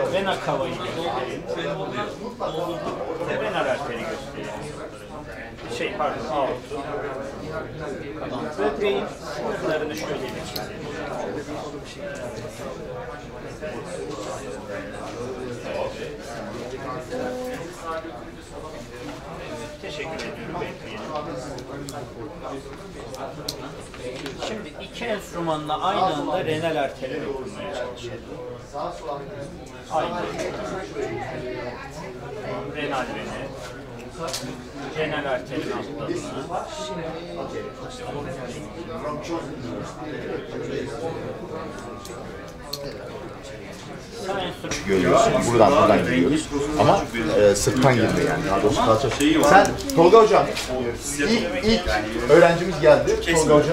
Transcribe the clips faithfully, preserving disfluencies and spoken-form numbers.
Vena cava'yı göstereyim. Renal arteri göstereyim. Şey pardon, aortu. Böbreğin sınırlarını şöyle bir çizelim. Teşekkür ediyorum. Bekleyelim. Şimdi iki enstrümanla aynı anda renal arteri okumaya çalışalım. Aynı. Renal veni. Renal arterin altlarını. Görüyoruz. Buradan buradan giriyoruz. Ama e, sırttan girdi yani. Daha doğrusu kalça. Sen Tolga Hocam, ilk, ilk öğrencimiz geldi. Tolga Hoca.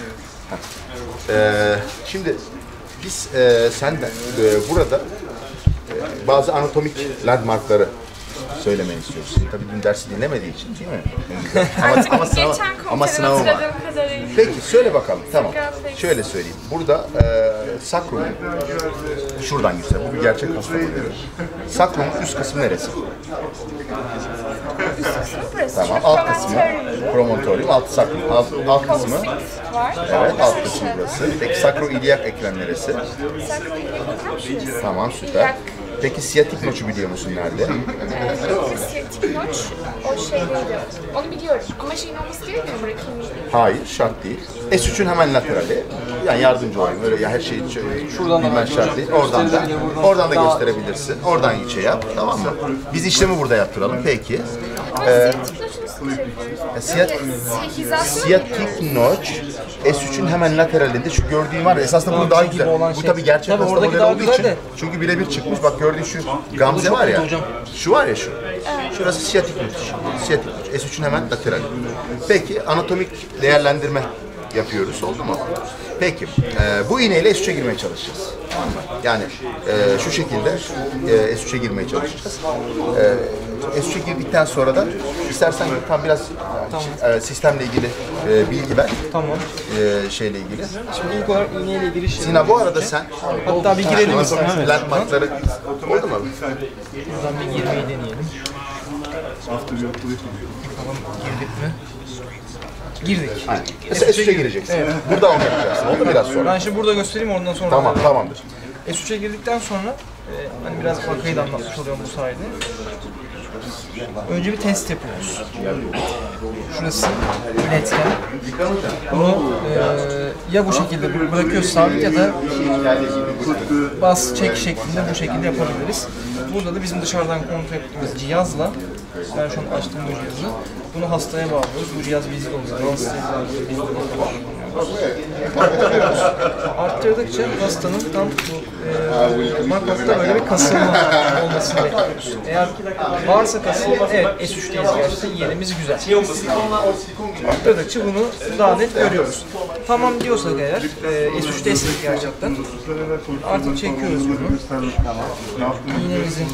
Ee, şimdi biz e, senden e, burada e, bazı anatomik landmarkları söylemeni istiyoruz. Tabii dün dersi dinlemediği için değil mi? Artık ama, ama, geçen sınav, ama sınavım var. kadarıyla. Peki söyle bakalım. Tamam. Şöyle söyleyeyim. Burada e, sakrum, şuradan göster. Bu bir gerçek hasta modeli. Sakrumun üst kısmı neresi? Tamam. Alt kısmı promontorium, alt sakrum. Alt, alt kısmı. Evet, alt kısmı burası. Peki sakroiliyak ekran neresi? Tamam, süper. Peki siyatik noçu biliyor musun nerede? Ee, siyatik noç o şeydeydi. Onu biliyorum ama şeyin olması gerekmiyor mu? Hayır, şart değil. S üçün hemen laterali. Yani yardımcı olayım. Öyle ya her şeyi şuradan bilmen şart değil. Oradan da oradan da gösterebilirsin. Oradan içe yap. Tamam mı? Biz işlemi burada yaptıralım. Peki. Ee, siyat, siyatik noç S üçün hemen lateralinde. Şu gördüğün var ya esasında bunu daha güzel. Bu tabii gerçek hasta modeli olduğu için. Çünkü birebir çıkmış. Bak gördüğün şu gamze var ya. Şu var ya şu. Şurası siyatik noç. Siyatik noç. S üçün hemen laterali. Peki anatomik değerlendirme yapıyoruz. Oldu mu? Peki. E, bu iğneyle S üçe girmeye çalışacağız. Tamam mı? Yani e, şu şekilde e, S üçe girmeye çalışacağız. E, S üçe girdikten sonra da istersen tam biraz tamam. e, sistemle ilgili e, bilgi ver. Tamam. E, şeyle ilgili. Şimdi ilk olarak iğneyle giriş. Sina bu arada sen hatta bir girelim. Evet. Landmarkları oldu mu? Buradan bir girmeyi deneyelim. Tamam, girdik mi? Girdik. Aynen. S üçe gireceksin. Evet. Burada onu yapacaksın. Oldu biraz sonra. Ben şimdi burada göstereyim ondan sonra. Tamam, tamamdır. S üçe girdikten sonra e, hani biraz vakayı da anlatmış oluyorum bu sayede. Önce bir test yapıyoruz. Şurası iletken. Bunu e, ya bu şekilde bırakıyoruz sabit ya da bas çek şeklinde bu şekilde yapabiliriz. Burada da bizim dışarıdan kontrol ettiğimiz cihazla, ben şu an açtım bu cihazı, bunu hastaya bağlıyoruz. Bu cihaz bizde oluyor. Hastaya arttırıyoruz. Arttırdıkça hastanın tam e, markafta böyle bir kasılma olmasını bekliyoruz. Eğer varsa kasılma, evet S üç'teyiz gerçekten, yerimiz güzel. Arttırdıkça bunu daha net görüyoruz. Tamam diyorsak eğer, e, S üç'teyiz gerçekten, artık çekiyoruz bunu. İğnemizin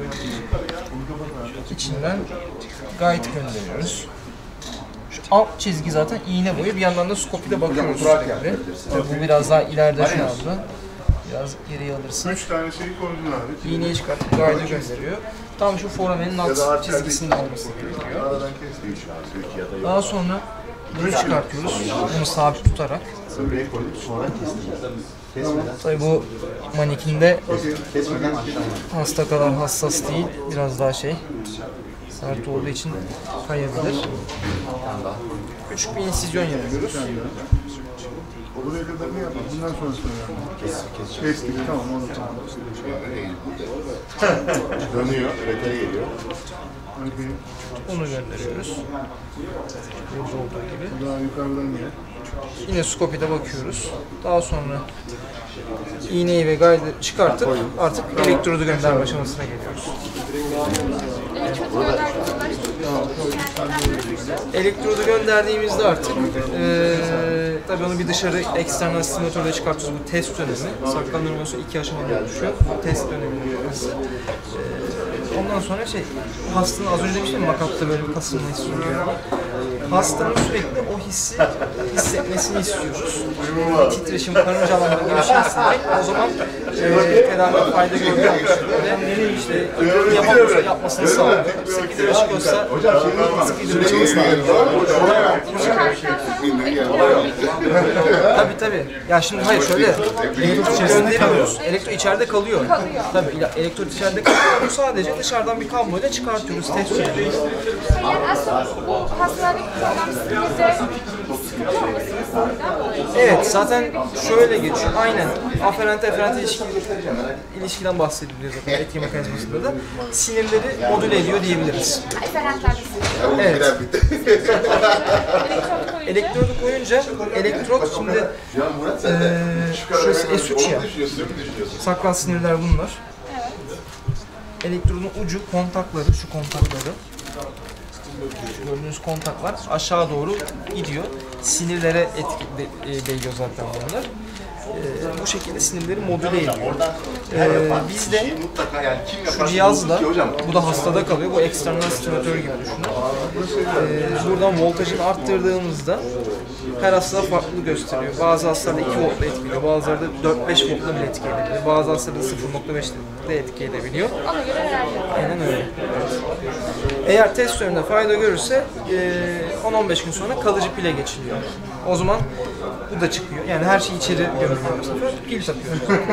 içinden guide gönderiyoruz. Şu alt çizgi zaten iğne boyu, bir yandan da skopide bakıyoruz sürekli. Bu biraz daha ileride şu anda. Biraz geriye alırsın. İğneyi çıkartıp guide'ı gönderiyor. Tam şu foramenin alt çizgisinde olması gerekiyor. Daha sonra bunu çıkartıyoruz. Bunu sabit tutarak. Tabii bu manekinde hasta kadar hassas değil, biraz daha şey, sert olduğu için kayabilir. Küçük bir insizyon yapıyoruz. Buraya kadar ne yapalım? Bundan sonra söylüyorum. Kestik, tamam onu tamam. Dönüyor, vetere geliyor. Onu gönderiyoruz. Burada olduğu gibi. Daha yukarıdan gel. Yine skopide bakıyoruz. Daha sonra iğneyi ve guide'ı çıkartıp artık elektrodu gönderme aşamasına geliyoruz. Elektrodu gönderdiğimizde artık e, tabii onu bir dışarı eksternal stimülatörle çıkartıyoruz. Bu test dönemi. Saklandırması iki aşamada oluşuyor. Bu test döneminin burası. E, ondan sonra şey, hastanın az önce demiştim makapta böyle bir kasılma hissi oluyor. Hastanın sürekli o hissi hissetmesini istiyoruz. Titreşim, karıncalanma gibi bir şey hissederek o zaman e, tedavide fayda gördüğü ölçüde işte yapamıyorsa yapmasını sağlıyor. Sık hidrolik olsa sık hidrolik sağlıyor. Tabii tabii. Ya şimdi hayır şöyle, elektro gönderiyoruz. Elektro içeride kalıyor. Kalıyor. Tabii elektro içeride kalıyor. Sadece dışarıdan bir kabloyla çıkartıyoruz, test ediyoruz. Yani aslında bu hastalardaki problem sinirde sıkıntı olmasının sağlayan Evet, zaten şöyle geçiyor. Aynen. Aferente eferente ilişki, ilişkiden bahsediliyor zaten etki mekanizmasında da. Sinirleri modüle ediyor diyebiliriz. eferentler de Evet. Elektrot koyunca Elektrodu koyunca elektrot şimdi eee şurası S üç ya. Saklan sinirler bunlar. Elektrodun ucu kontakları, şu kontakları. Gördüğünüz kontaklar aşağı doğru gidiyor. Sinirlere etki de, e, değiyor zaten bunlar. Ee, bu şekilde sinirleri modüle ediyor. Ee, biz de şu cihazla, bu da hastada kalıyor, bu eksternal stimülatör gibi düşünün. Ee, buradan voltajını arttırdığımızda her hastada farklı gösteriyor. Bazı hastalarda iki voltla etkiliyor, bazılarda dört beş voltla bile etki edebiliyor. Bazı hastalarda sıfır nokta beş de etki edebiliyor. ona göre ayarlıyor. Aynen öyle. Eğer test döneminde fayda görürse on on beş gün sonra kalıcı pile geçiliyor. O zaman bu da çıkıyor. Yani her şey içeri gömülüyor bu sefer. Pil takıyor.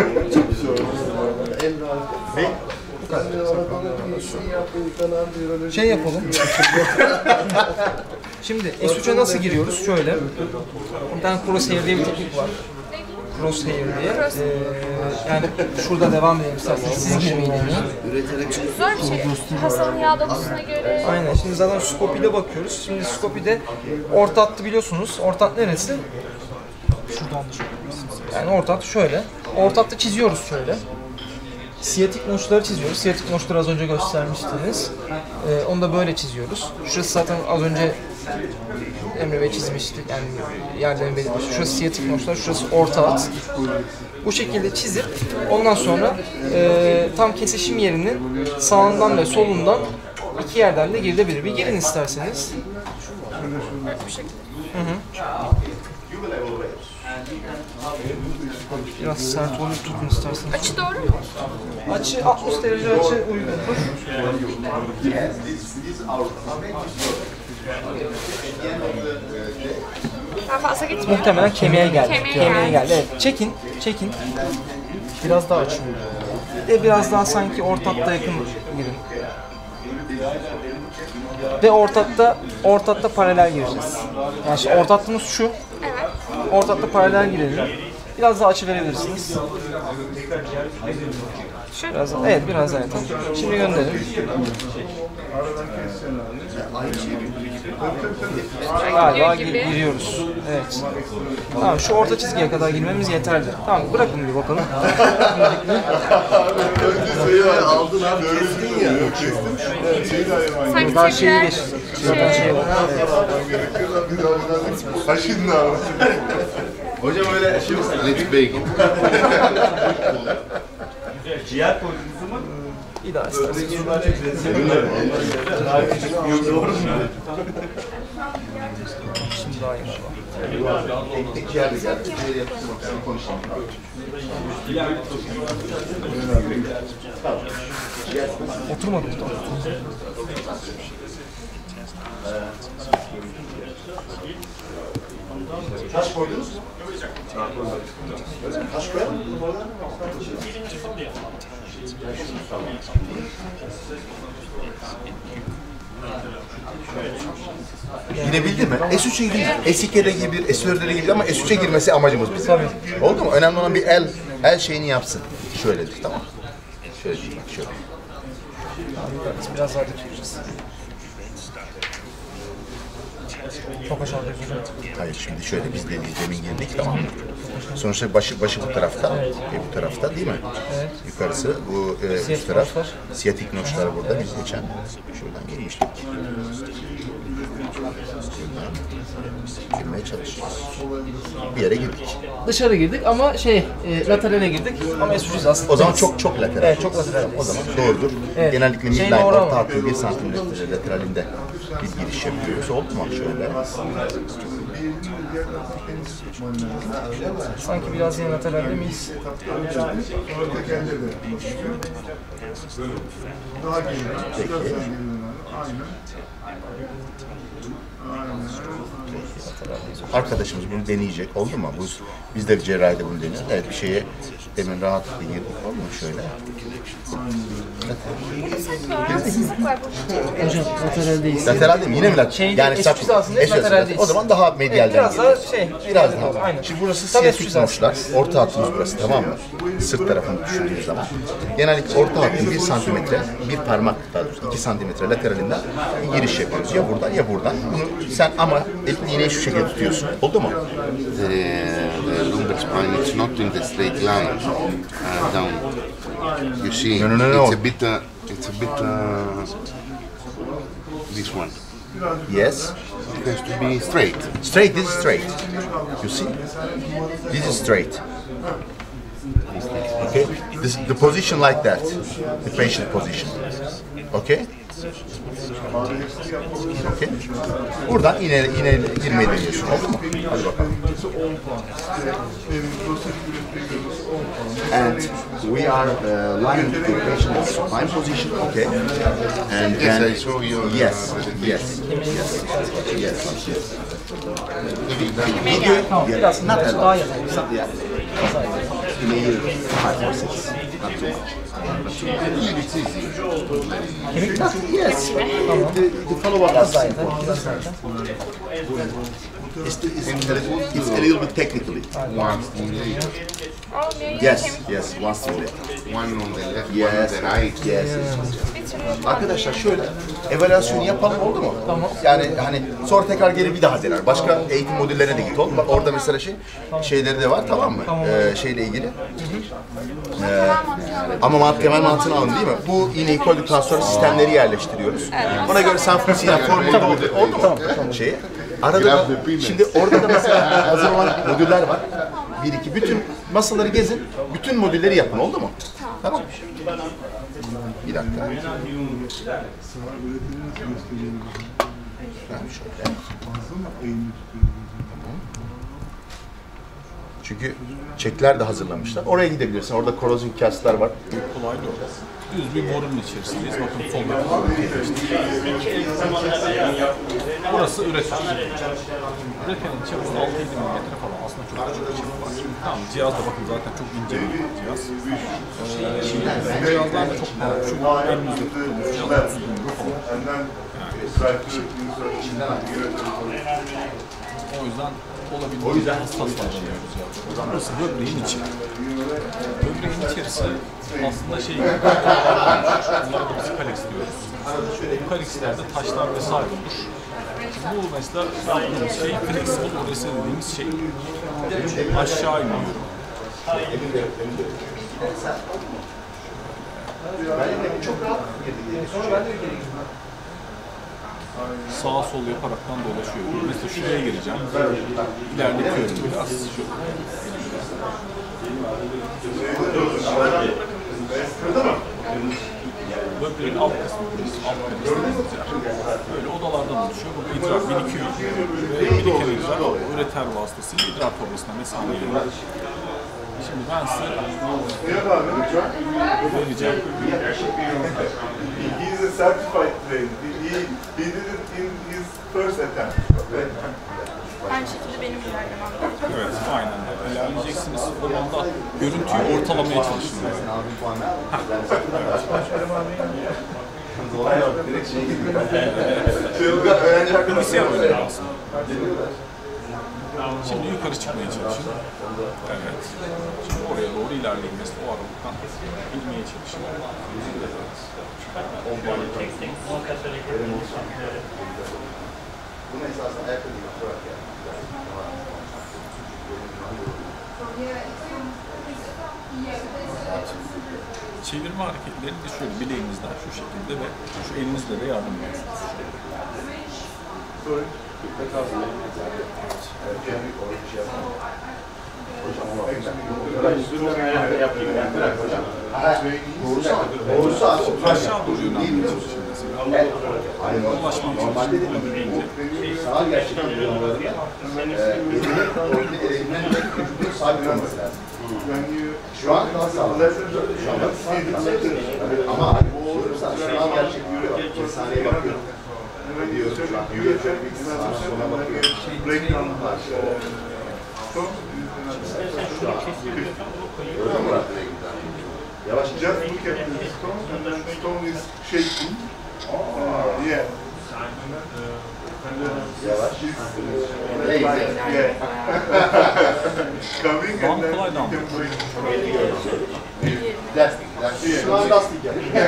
Şey yapalım. Şimdi S üçe nasıl giriyoruz? Şöyle. Bir tane crosshair diye bir teknik var. Crosshair diye. Ee, yani şurada devam edelim isterseniz. Siz girmeyin eline. Çünkü zor bir şey. Hastanın yağ dokusuna göre. Aynen. Şimdi zaten skopide bakıyoruz. Şimdi skopide orta hattı biliyorsunuz. Orta hat neresi? Şuradan yani orta hat şöyle. Orta hattı çiziyoruz şöyle. Siyatik notçları çiziyoruz. Siyatik notçları az önce göstermiştiniz. Ee, onu da böyle çiziyoruz. Şurası zaten az önce Emre Bey çizmişti. Yani yerlerini belirtmiş. Şurası siyatik notçlar, şurası orta hat. Bu şekilde çizip ondan sonra e, tam kesişim yerinin sağından ve solundan iki yerden de girilebilir. Bir girin isterseniz. Hı hı. Biraz sert olur, tutun isterseniz. Açı doğru mu? Açı altmış derece açı uygundur. Ben fazla gitmiyorum. Muhtemelen kemiğe geldi. Kemiğe Kemiğe geldi. geldi. Evet. Çekin, çekin. Biraz daha açın. Ve biraz daha sanki ortatta yakın girin. Ve ortatta, ortatta paralel gireceğiz. Yani şimdi ortattığımız şu. Evet. Ortatta paralel girelim. Biraz daha açı verebilirsiniz. Şu. Biraz daha, evet biraz daha yeter. Şimdi gönderin. Galiba gi- giriyoruz. Evet. Tamam şu orta çizgiye kadar girmemiz yeterli. Tamam bırakın bir bakalım. Aldın abi, kestin ya. Kestin. Şeyi de ayırmayın. Sanki Daha şeyi çeviren- geç. Zaten şey var. Aşın abi. Hocam öyle şey olsun. Let bacon. Ciğer koyucusu mu? Bir daha isterseniz. Şimdi daha iyi. Tek yerde geldi. Ciğeri yapısın. Konuşalım. Oturmadı mı? Taş koydunuz. Taş koyalım. Girebildi mi? S üçe girdi. S iki'ye girebilir, S dört'e girebilir ama S üçe girmesi amacımız bizim. Tabii. Oldu mu? Önemli olan bir el, el şeyini yapsın. Şöyledir, tamam. Şöyle değil, bak şöyle. Biraz daha dökeceğiz. Çok aşağıda hocam. Hayır, şimdi şöyle biz de demin girdik, tamam mı? Sonuçta başı başı bu tarafta, Evet. e, bu tarafta değil mi? Evet. Yukarısı bu e, üst Siyatik taraf. notçlar. Siyatik notçlar burada biz geçen şuradan girmiştik. Girmeye çalışıyoruz. Bir yere girdik. Dışarı girdik ama şey, e, laterale girdik ama S üç'üz aslında. O zaman çok çok lateral. Evet, çok lateral. O zaman doğrudur. Evet. Genellikle Şeyin midline oranı orta var. hattın bir santimetre lateralinde bir giriş yapıyoruz. Oldu mu şöyle? Sanki biraz yine lateralde miyiz? Daha geri. Biraz daha geri dön. Aynen. Arkadaşımız bunu deneyecek. Oldu mu? Bu, biz de bir cerrahide bunu deniyoruz. Evet, bir şeye demin rahatlıkla girdik. Oldu mu şöyle? Burada saç var, rahatsızlık var. Burada Hocam lateraldeyiz. Lateral değil mi? Yine mi lateral? Şeyde, yani eş hizasında eş hizasında. lateraldeyiz. O zaman daha medyalden Evet, biraz geliyoruz. daha şey, Biraz medyalden, daha. aynen. Şimdi burası Tam siyasi eş hizası. tutmuşlar. Orta hattımız burası, tamam mı? Sırt tarafını düşündüğünüz zaman. Genellikle orta hattın bir santimetre, bir parmak, daha doğrusu iki santimetre lateralinden bir giriş yapıyoruz. Ya buradan ya buradan. Bunu sen ama elini iğneyi şu şekilde tutuyorsun. Oldu mu? The, the lumbar spine is not in the straight line uh, down. You see, No, no, no, no. it's a bit, uh, it's a bit, uh, this one. Yes. It has to be straight. Straight, this is straight. You see? This is straight. Okay? This, the position like that. The patient position. Okay? Okay. Buradan iğne, iğne girmeyi deniyorsun. Oldu mu? Hadi bakalım. And we are uh, lying the patient in supine position. Okay. And Yes, then, I saw your, uh, yes, yes, yes, yes, yes. Video, Tamam, yeah, biraz not a daha lot. yakın. Some- yeah. Maybe five or six. Not too much. Kemik mi? Yes. The, the follow-up Biraz is daha simple. yakın, biraz daha yakın. It's, it's, it's a little bit technically. One stimulator, Oh, maybe Yes, kemik- yes, one stimulator. one on the left, one on Yes, the right. yes, yes. Bir türlü Arkadaşlar şöyle, evaluasyonu yapalım, oldu mu? Tamam. Yani hani sonra tekrar geri bir daha dener. Başka eğitim modüllerine de git, oldu mu? Bak orada mesela şey, şeyleri de var, tamam mı? Ee, şeyle ilgili. Ee, ama mant temel mantığını alın değil mi? Bu iğneyi koyduktan sonra sistemleri yerleştiriyoruz. Ona göre sen funksiyon formülü bulduk, oldu mu? Şeyi. Arada da, şimdi orada da mesela hazır olan modüller var. Bir iki, bütün masaları gezin, bütün modülleri yapın, oldu mu? Tamam. Bir dakika. Ben şöyle. Çünkü çekler de hazırlamışlar. Oraya gidebilirsin. Orada korozyon kaslar var. Kolay da o. Düz bir borunun içerisindeyiz. Bakın solda. Burası üretim. Üretenin çapı altı yedi milimetre falan. Aslında çok küçük bir çapı var. Tamam, cihaz da bakın zaten çok ince bir cihaz. Ee, bu cihazlar da çok pahalı. Şu elimizde tuttuğumuz cihaz otuz bin euro falan. O yüzden olabildiğince hassas davranıyoruz ya. Burası böbreğin içi. Böbreğin içerisi aslında şey gibi. Bunlara da biz kalix diyoruz. Bu kalixlerde taşlar vesaire olur. Bu mesela yaptığımız şey flexible orası dediğimiz şey. Aşağı iniyor. Sağa sol yaparaktan dolaşıyor. Mesela şuraya gireceğim. İlerletiyorum biraz. Şu. Böbreğin alt kısmı, alt kısmı. Böyle odalardan oluşuyor. Burada idrar birikiyor. Ve biriken idrar üreter vasıtasıyla idrar torbasına mesane geliyor. Şimdi ben size vereceğim. He is a certified trainer. He, he did it in his first attempt. Aynı şekilde benim ilerlemem lazım. Evet, aynen öyle. İlerleyeceksiniz. O zaman da görüntüyü ortalamaya çalışın. Bilgisayar oyunu aslında. Şimdi yukarı çıkmaya çalışın. Evet. Şimdi oraya doğru ilerleyin. Mesela o aralıktan inmeye çalışın. Bunu esasında ayakta değil, oturarak yani. Çevirme hareketlerini de şöyle bileğinizden şu şekilde ve şu elinizle de yardım ediyorsunuz. Doğrusu, doğrusu aslında. Aşağı doğru yönelmeye çalışın. Aynen. Normalde de sanal gerçeklik uygulamalarında elinin koordine edebilen vücudun sabit olması lazım. Şu an daha sağlıklı. Şu an ama hani diyorumsa sanal gerçekliği var. İnsaniye bakıyorum. Diyorum şu an. Yürüyor şöyle bir sağa sola bakıyorum. Var. Şu an. Gördün mü Murat nereye gitti? Yavaş. Just look at the stone, and then the stone is shaking. Uh, yeah. Yavaş. Yeah. Coming and then kolay you down. can break. Lastik. Lastik. Şu an lastik yani.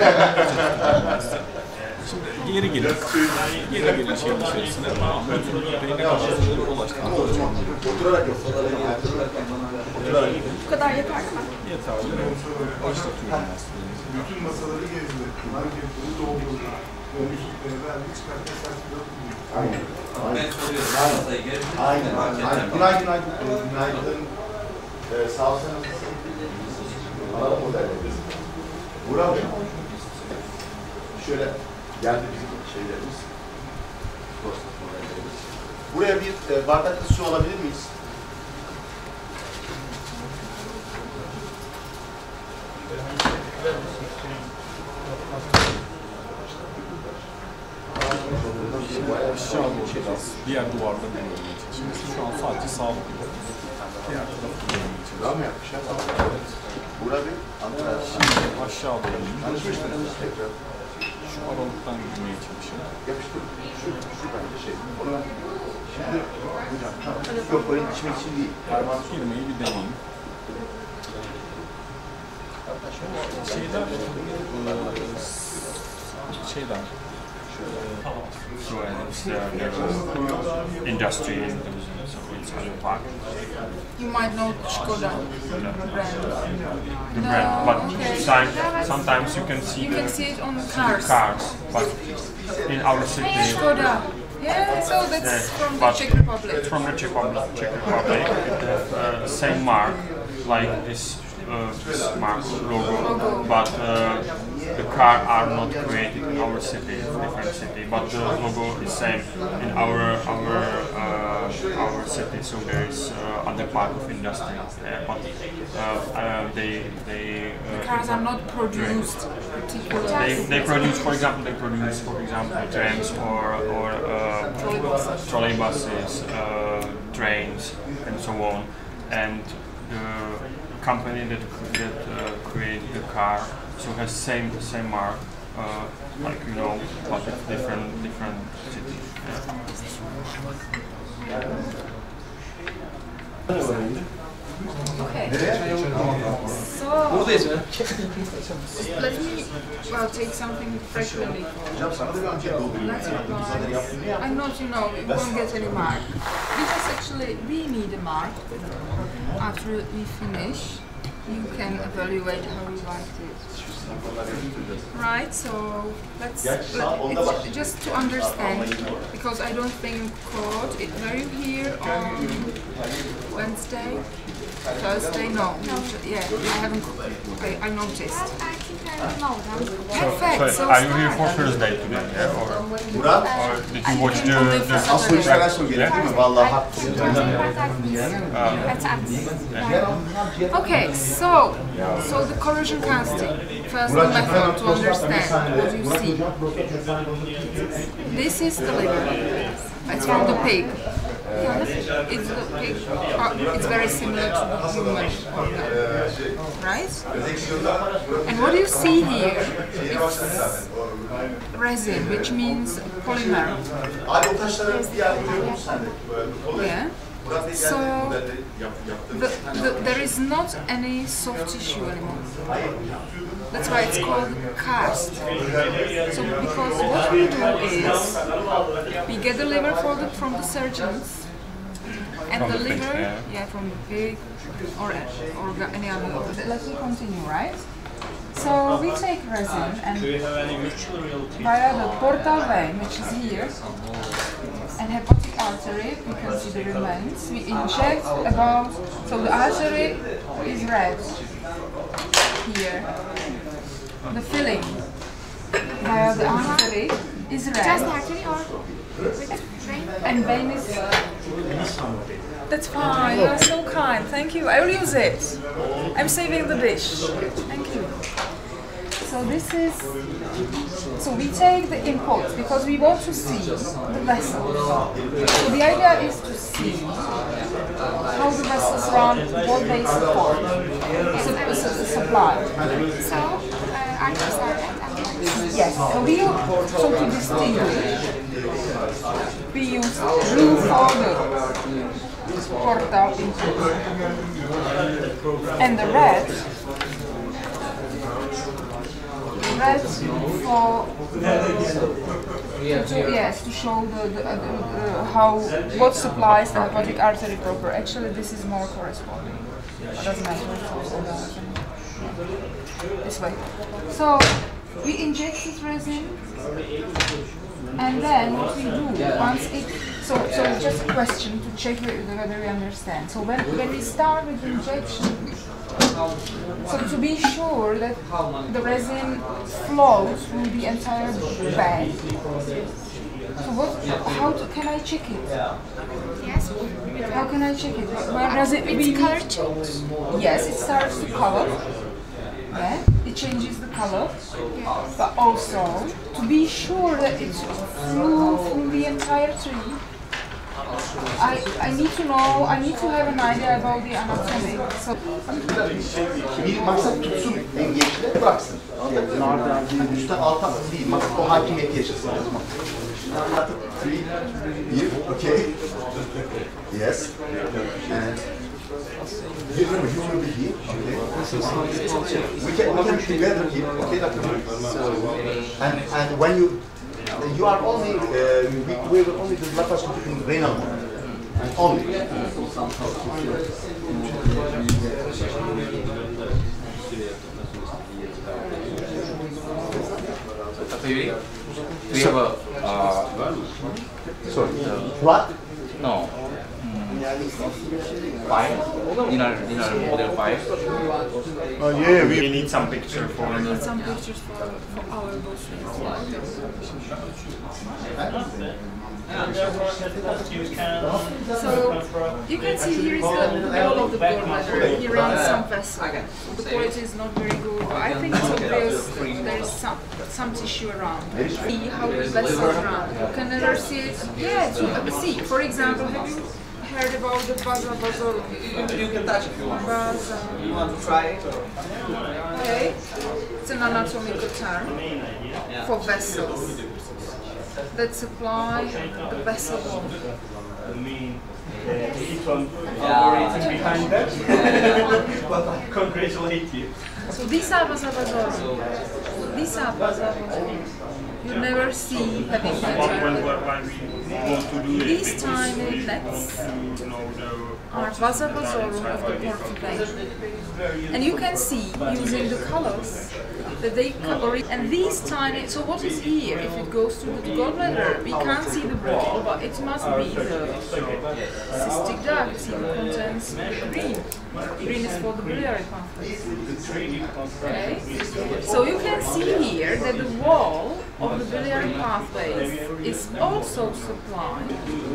Şimdi geri gelin. Geri gelin şeyin içerisine. Tamam. Beyne kapasitesine ulaştık. Oturarak yok. Oturarak yok. Bu kadar yeter mi? Yeterli. Başlatıyorum aslında. Bütün masaları gezdi. Marketleri doldurdu. Dönüşlükleri verdi. Çıkarttı. Sertifikat Aynen. Aynen. Aynen. Aynen. Günaydın. Günaydın. Günaydın. Ee, sağ olsun. Alalım modellerimiz. Burak Bey. Şöyle geldi bizim şeylerimiz. Prostat modellerimiz. Buraya bir e, bardaklı su alabilir miyiz? Aşağı doğru biraz diğer duvarda görmeye çalışıyoruz. Şu an sadece sağlık yapıyoruz. Diğer tarafı görmeye çalışıyoruz. Bravo yapmış ya. Burak Bey. Antrenör. Şimdi aşağı doğru inip Tanışmıştınız tekrar. şu aralıktan girmeye çalışıyoruz. Yapıştır. Şu, şu bence şey. Onu ben... Şimdi hocam tamam. Yok böyle içmek için değil. Parmağını sok. Girmeyi bir deneyin. Şeyler, eee, şeyler, So and it's uh, the industry in so it's other park. You might know Skoda brand. The No, brand, but okay. some- sometimes you can see You the can see it on the cars. cars, but in our city, Skoda. Yeah, so that's Yeah, from the but Czech Republic. from the Czech Republic, Czech Republic, it have uh, same mark like this, uh, this mark logo, but uh, the car are not created in our city, different city, but the logo is same in our our uh, our city. So there is uh, other part of industry there, but uh, uh, they they uh, Cars are not produced particularly. they, they produce, for example, they produce, for example, trams or or uh, trolleybuses, uh, trains, and so on. And the company that that uh, create the car so has same same mark, uh, like you know, but it's different different cities. Okay. So let me well take something frequently. Hocam sana da bir anket doldurayım. Let's Zaten reply. yaptın ya. I'm not, you know, you won't get any mark. We just actually, we need a mark. After we finish, you can evaluate how you liked it. Right, so let's, it's just to understand, because I don't think code, it, were you here on Wednesday? Thursday? No. Yeah, I haven't, okay, I noticed. I think I know them. Perfect, So so are you here start. for Thursday today? Yeah, or, Murat, or did you watch the, the asıl işler asıl gelir değil mi? Vallahi haklısın. Okay, so so the corrosion casting. First the method to understand what you see. This is the liver. It's from the pig. It's the pig. Uh, it's very similar to the human organ, right? And what you see here is resin, which means polymer. Abi o taşları bir yerde görüyor musun sen de? Yeah. So the, the, there is not any soft tissue anymore. That's why it's called cast. So because what we do is we get the liver folded from the surgeons, and From the the pig, liver, yeah. yeah, from the pig or or any other. Let me continue, right? So we take resin and via the portal vein, which is here, and hepatic artery, we can see the remains. We inject about, so the artery is red here. The filling via the artery is red. Just the artery or with vein? And vein is... That's fine, you're so kind, thank you. I will use it. I'm saving the dish. Thank you. So this is... So we take the inputs because we want to see the vessels. So the idea is to see how the vessels run, what they support, so, so the supply. So, uh, arteries are red and veins. Yes, so we use, so to distinguish, we use blue for the portal input and the red, red for to, to, yes to show the, the, uh, the uh, how what supplies the hepatic artery proper. Actually, this is more corresponding. It doesn't matter. It's also this way. So we inject this resin, and then what we do once it. So, so it's just a question to check whether we understand. So when, when we start with injection, so to be sure that the resin flows through the entire bag. So what, how to, can I check it? Yes. How can I check it? Where does it It's be? color change. Yes, it starts to color. Yeah, it changes the color. Yes. But also, to be sure that it flew through the entire tree, I, I need to know, I need to have an idea about the anatomy. So, Bir maksat tutsun engeçle bıraksın. Yani üstten alta değil, maksat o hakimiyeti yaşasın. Three, bir, okay. Yes. And you remember, you will be here, okay? We can, we can together here, okay, doctor? And, and when you, you are only, uh, we, we will only do laparoscopy in renal mode. Only. We have a uh, Sorry. What? no five inner inner model five. Oh yeah, we We need some picture for I need some pictures for, for our boyfriends. So you can see here is the, the wall of the gallbladder. Here runs some vessel. The quality is not very good. I think it's obvious that there is some some tissue around. See how the vessels run. You can never see it. Yeah, to, see. For example, have you heard about the vasa vasorum? You can touch if you want. Vasa. You want to try it? Okay, it's an anatomical term for vessels that supply the vessel wall. Congratulate you. So these are vasa vasorum. These are vasa vasorum. You never see having when, when, that. when we want to do it. These tiny nets You know, the are vasa vasorum of the portal vein. And you can see, using the colors, that they cover it. And these tiny, so what is here? If it goes to the gallbladder, we can't see the wall, but it must be the cystic duct. See, it contains green. Green is for the biliary pathways. Okay? So you can see here that the wall of the biliary pathways is also supplied.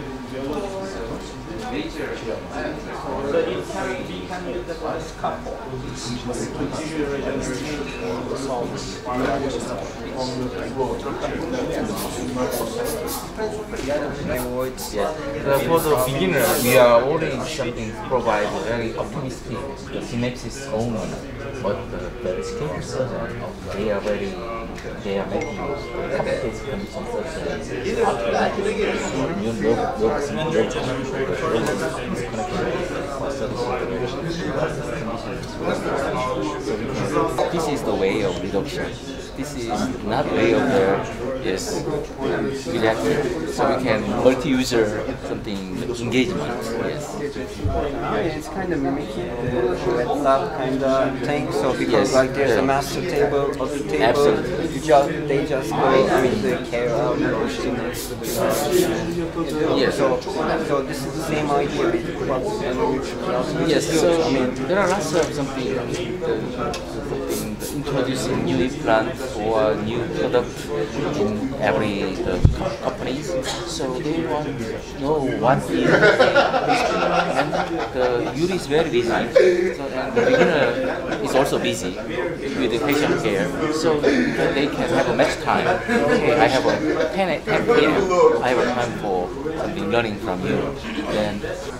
Yeah. For the beginner, we are already something to provide very optimistic synapses only, but the, the skilled surgeon, they are very, they are making complicated conditions such as arthritis, new nerve, nerve, nerve disconnected or certain situations. So this is the way of reduction. This is not way of the yes reactor. So we can multi-user something engagement. Yes. Yeah, it's kind of mimicking the wet lab kind of thing. So because Yes, like there's yeah. a master table of the table, Absolutely. you just they just go. I mean they carry out the machine. Yes. So so this is the same idea. But Yes, so I mean, there are lots of something, uh, something introducing new implant for a new product in every uh, co- companies. So they want to know what is and the Yuri is very busy. So and the beginner is also busy with the patient care. So they can have a match time. Okay, I have a ten p m I have a time for something learning from you. Then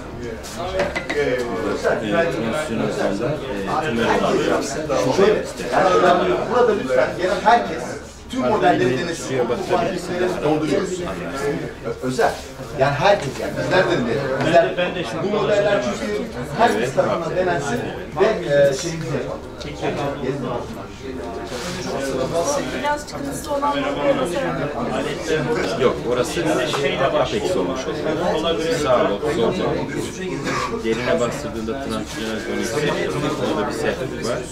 Burada lütfen gelen herkes tüm modelleri denesin. Dolduruyoruz. Özel. Yani herkes yani. Bizler de bizler bu modeller çünkü herkes tarafından denensin ve e, şeyimizi yapalım. Biraz çıkıntısı olan Yok, orası Apex olmuş oluyor. Sağ ol, sol derine bastırdığında transjönel dönüşü orada bir sertlik var.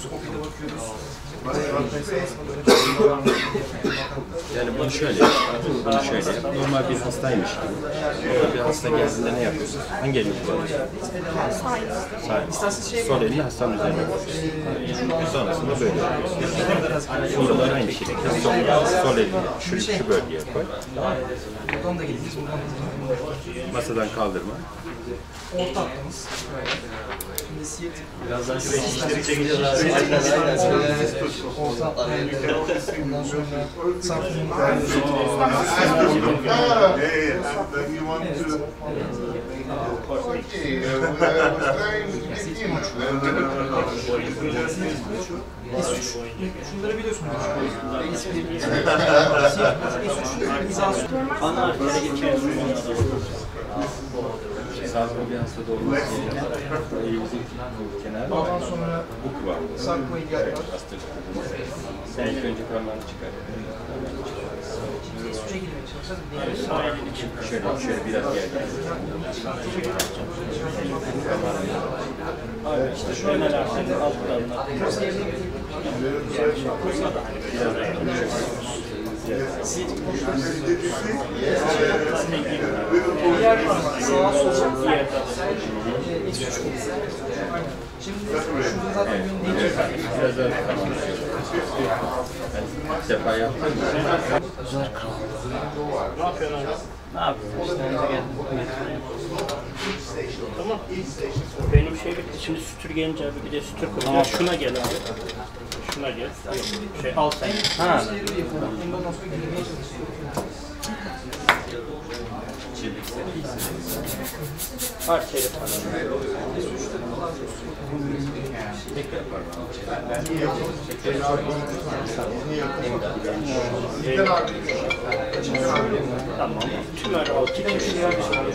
Yani bunu şöyle yap, bunu şöyle yap. Normal bir hastaymış gibi. Bir hasta geldiğinde ne yapıyorsun? Hangi elini kullanıyorsun? Sağ. Sağ. Sol elini hastanın üzerine koyuyorsun. Sonrasında böyle yapıyorsun. Burada da aynı şekilde sol, sol elini şu, şu bölgeye koy. Masadan kaldırma. Orta hattımız. Birazdan süreçleri çekeceğiz. Orta ondan sonra sarfının şunları biliyorsunuz. Sağlıklı bir hastada olması elimizin kenarı var. Ondan sonra bu kıvam. sarkma ilgiler var. Sen ilk önce parmağını çıkar. Suça girmeye çalışacağız. Şöyle, şöyle biraz gel. İşte şu öneler altlarına. Diğer parmak sağa sola. Şimdi şurada zaten gün değil. Biraz daha tamam. Ben ilk defa yaptım. Özel kral. Ne yapıyorsun abi? Ne yapıyorsun? İşte önce geldim. Tamam. Benim şey bitti. Şimdi sütür gelince abi bir de sütür koyacağız. Şuna gel abi. Şuna gel. Şey al sen. Ha. Parçayla tamam. Tümör altı kişi.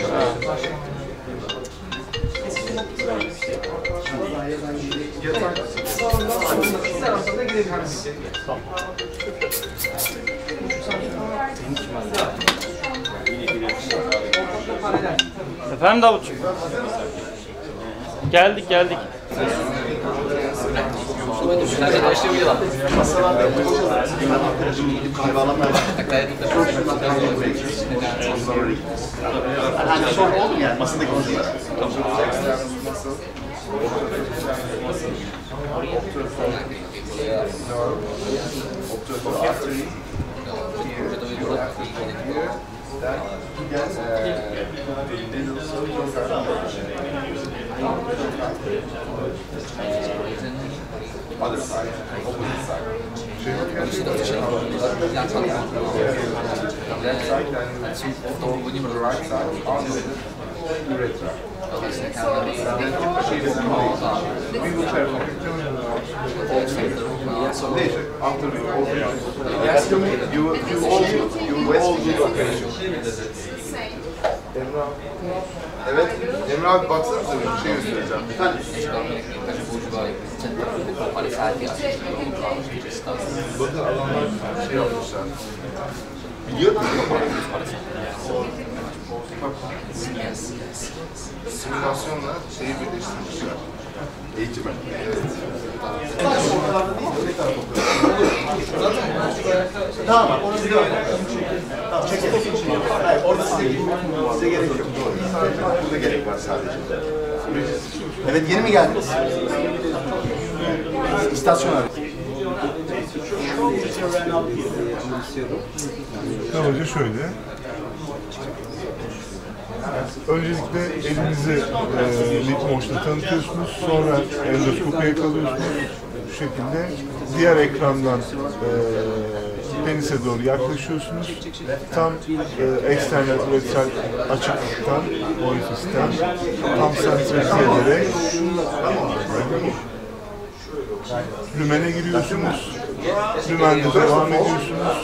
Efendim Davutcuğum. Geldik geldik. Hani sorun oldu mu yani masadaki konular? Other side, opposite side. After we open, you you all you all do operation. Emrah. Evet, Emrah abi baksanıza bir şey göstereceğim. Bir tane. Bakın adamlar şey yapmışlar. Biliyor musun? Simülasyonla şeyi birleştirmişler. Eğitimi. Evet. Tamam, onu size Tamam, çekelim. Hayır, orada size, size gerek yok. Sadece burada gerek var sadece. Evet, yeni mi geldiniz? İstasyon abi. Kabaca şöyle. Öncelikle elinizi e, Litmoş'la tanıtıyorsunuz, sonra endoskopiye kalıyorsunuz. Bu şekilde diğer ekrandan e, penise doğru yaklaşıyorsunuz. Tam e, eksternal üretel açıklıktan, orifisten tam sentralize ederek lümene giriyorsunuz. Lümende devam ediyorsunuz.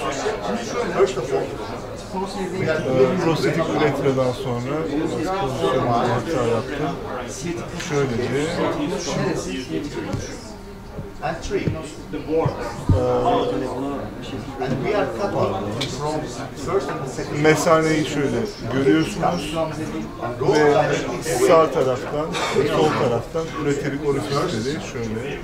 Ee, prostetik üretreden sonra pozisyonu hata yaptım. Şöylece Ee, mesaneyi şöyle görüyorsunuz ve sağ taraftan, sol taraftan üreterik orifisleri şöyle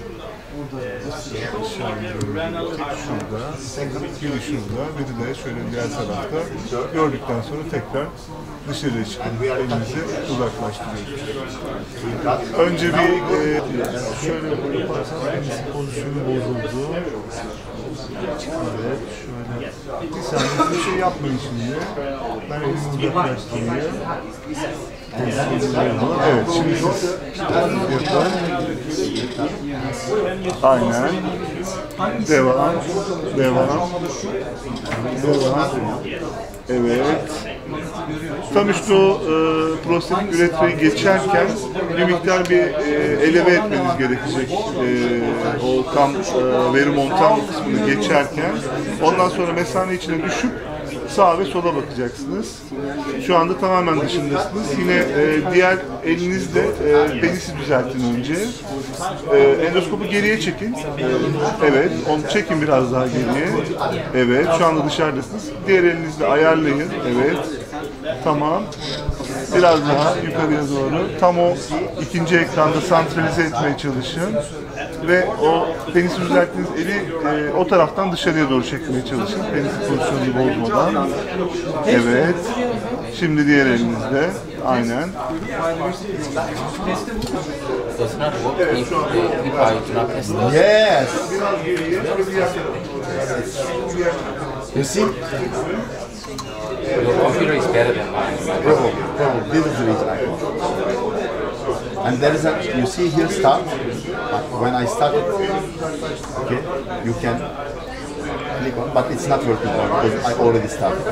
şurada, biri şurada, biri de şöyle diğer tarafta gördükten sonra tekrar dışarıya çıkıp elinizi uzaklaştırıyorsunuz. Önce bir e, şöyle yaparsanız elinizin pozisyonu bozuldu. Evet, şöyle bir saniye bir şey yapmayın şimdi. Ben elimi uzaklaştırayım. Evet, şimdi siz yapın. Aynen. Devam. Devam. Devam. Evet. Tam işte o e, prostetik üretreyi geçerken bir miktar bir e, eleve etmeniz gerekecek. E, o tam e, veri montan kısmını geçerken. Ondan sonra mesane içine düşüp sağa ve sola bakacaksınız. Şu anda tamamen dışındasınız. Yine e, diğer elinizle e, penisi düzeltin önce. E, endoskopu geriye çekin. E, evet, onu çekin biraz daha geriye. Evet, şu anda dışarıdasınız. Diğer elinizle ayarlayın. Evet, tamam. Biraz daha yukarıya doğru. Tam o ikinci ekranda santralize etmeye çalışın. Ve o penisi düzelttiğiniz eli e, o taraftan dışarıya doğru çekmeye çalışın. Penisi pozisyonunu bozmadan. Evet. Şimdi diğer elinizle. Aynen. Yes. You see? Your computer is better than mine. Probably, probably. This is the reason I want. And there is a, you see here start, when I started, okay, you can click on, but it's not working because I already started.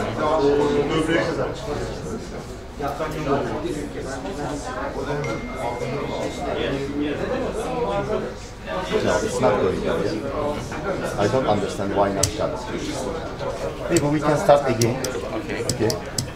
No, it's not going there. I don't understand why not shut. Maybe we can start again. Okay. Okay.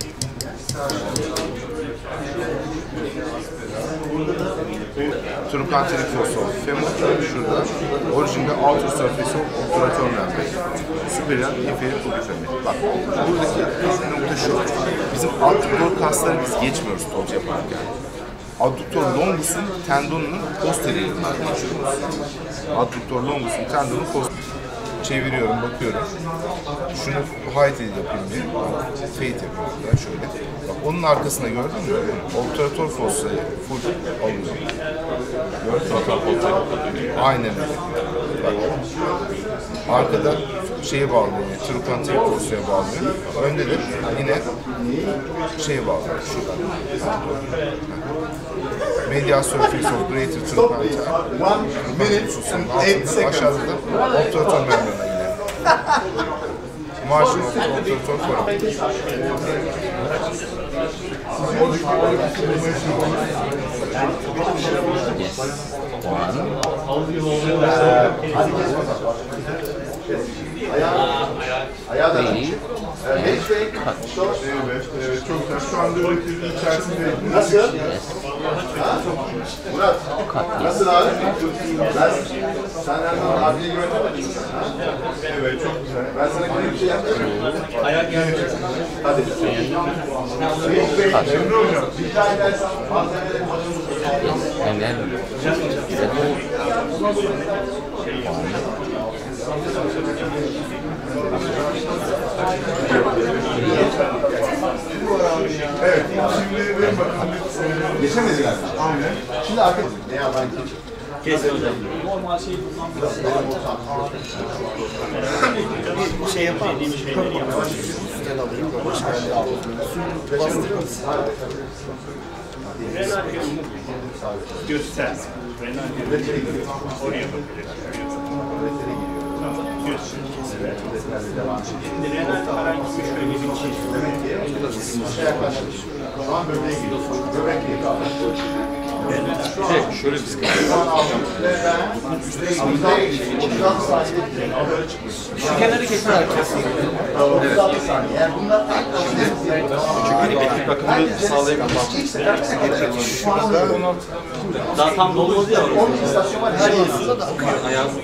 Trochanteric fossa femur şurada. Orijinde outer surface of obturator membrane. Superior inferior pubiculae. Bak buradaki nokta şu. Bizim adductor kasları biz geçmiyoruz toz yaparken. Adductor longus'un tendonunun posteriorinden geçiyoruz. Adductor longus'un tendonunun posteriorinden. Çeviriyorum, bakıyorum. Şunu height yapayım bir. Fade yapıyorum da şöyle. Bak onun arkasına gördün mü? Obturator fossa'yı full alıyorum. Gördün mü? Aynen öyle. Bak. Arkada şeye bağlıyor, trochanteric fossa'ya bağlıyor. Önde de yine şeye bağlıyor, şuradan. Medial surface of greater trochanteric. One minute, eight seconds. Aşağıda da obturator membrana yine. Margin of obturator foramen. Ayağı da Evet, evet, çok güzel. Şu anda üretimin içerisindeyiz. Nasıl? Murat, nasıl abi? Ben senden abiyi görmedim. Evet, çok güzel. Ben sana bir şey yapacağım. Ayak gelecek. Hadi. Emre hocam. Bir daha edersen And then Evet, şimdi verin bakalım. Geçemediler. Aynen. Şimdi arka... Ne yalan ki? Kes hocam. Normal şey şey yapar mısın? Yukarı bakar. Üstten alayım da başka bir şey alayım. Suyu bastırır mısın? Göster. Oraya bakacağız. Şimdi renal parenkimi şöyle bir çizim. Şu an böbreğe gidiyorsun. Böbrekliği kaldı. Şey, şöyle bir sıkıntı var. Şu kenarı kesin arkası. Çünkü elektrik akımını sağlayabilmek. Daha tam dolmadı ya. Her yazısında da akıyor.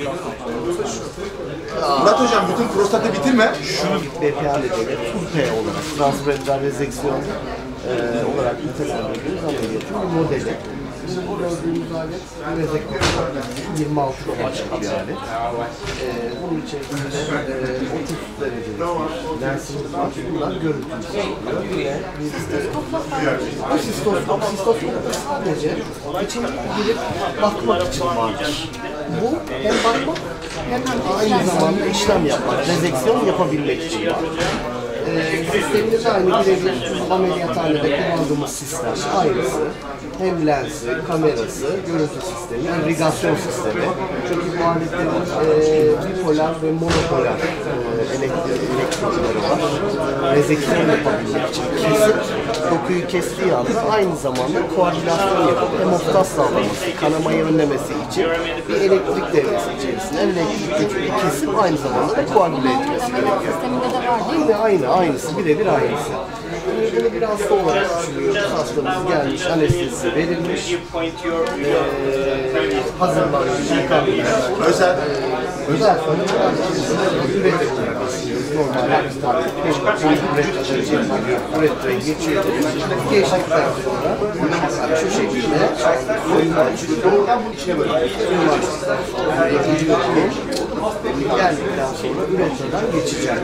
Murat hocam bütün prostatı bitirme. Şunu B P A dediğimiz T P olarak, transbronşal rezeksiyon e, olarak nitelendiriyoruz ameliyatın bir modeli. Şimdi bu gördüğümüz alet rezeksiyon yirmi altı açık bir alet. E, bunun içerisinde e, otuz derecede lensimiz var. Bunlar görüntümüz oluyor. Bu sistoskop, sistoskop sadece için girip bakmak için vardır. Bu hem bakmak hem aynı zamanda işlem yapmak, rezeksiyon yapabilmek için var. Ee, sistemimiz aynı birebir ameliyathanede kullandığımız sistem aynısı. Hem lensi, kamerası, görüntü sistemi, irrigasyon sistemi. Çünkü bu aletlerin e, bipolar ve monopolar e, elektrik, elektrikleri var. Rezeksiyon yapabilmek için kesip dokuyu kestiği anda aynı zamanda koagülasyon yapıp hemostaz sağlaması, kanamayı önlemesi için bir elektrik devresi içerisinde elektrikli kesip aynı zamanda da koagüle etmesi gerekiyor. Aynı, aynı, aynısı, birebir aynısı. Şimdi bunu bir hasta olarak düşünüyoruz. Hastamız gelmiş, anestezisi verilmiş, ee, hazırlanmış, yıkanmış. Özel. Özel sonra üretim olarak düşünüyoruz. Normal her bir tane beş dakika üretim çekiliyor, üretime geçiyor. Geçtikten sonra şu şekilde soyunma açılıyor. Doğrudan bunun içine böyle. Soyunma açtıktan sonra geldikten sonra üretimden geçeceğiz.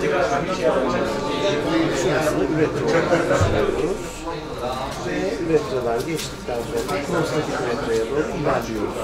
Şurasını üretim olarak düşünüyoruz. Ve üretimden geçtikten sonra prostatik üretimeye doğru ilerliyoruz.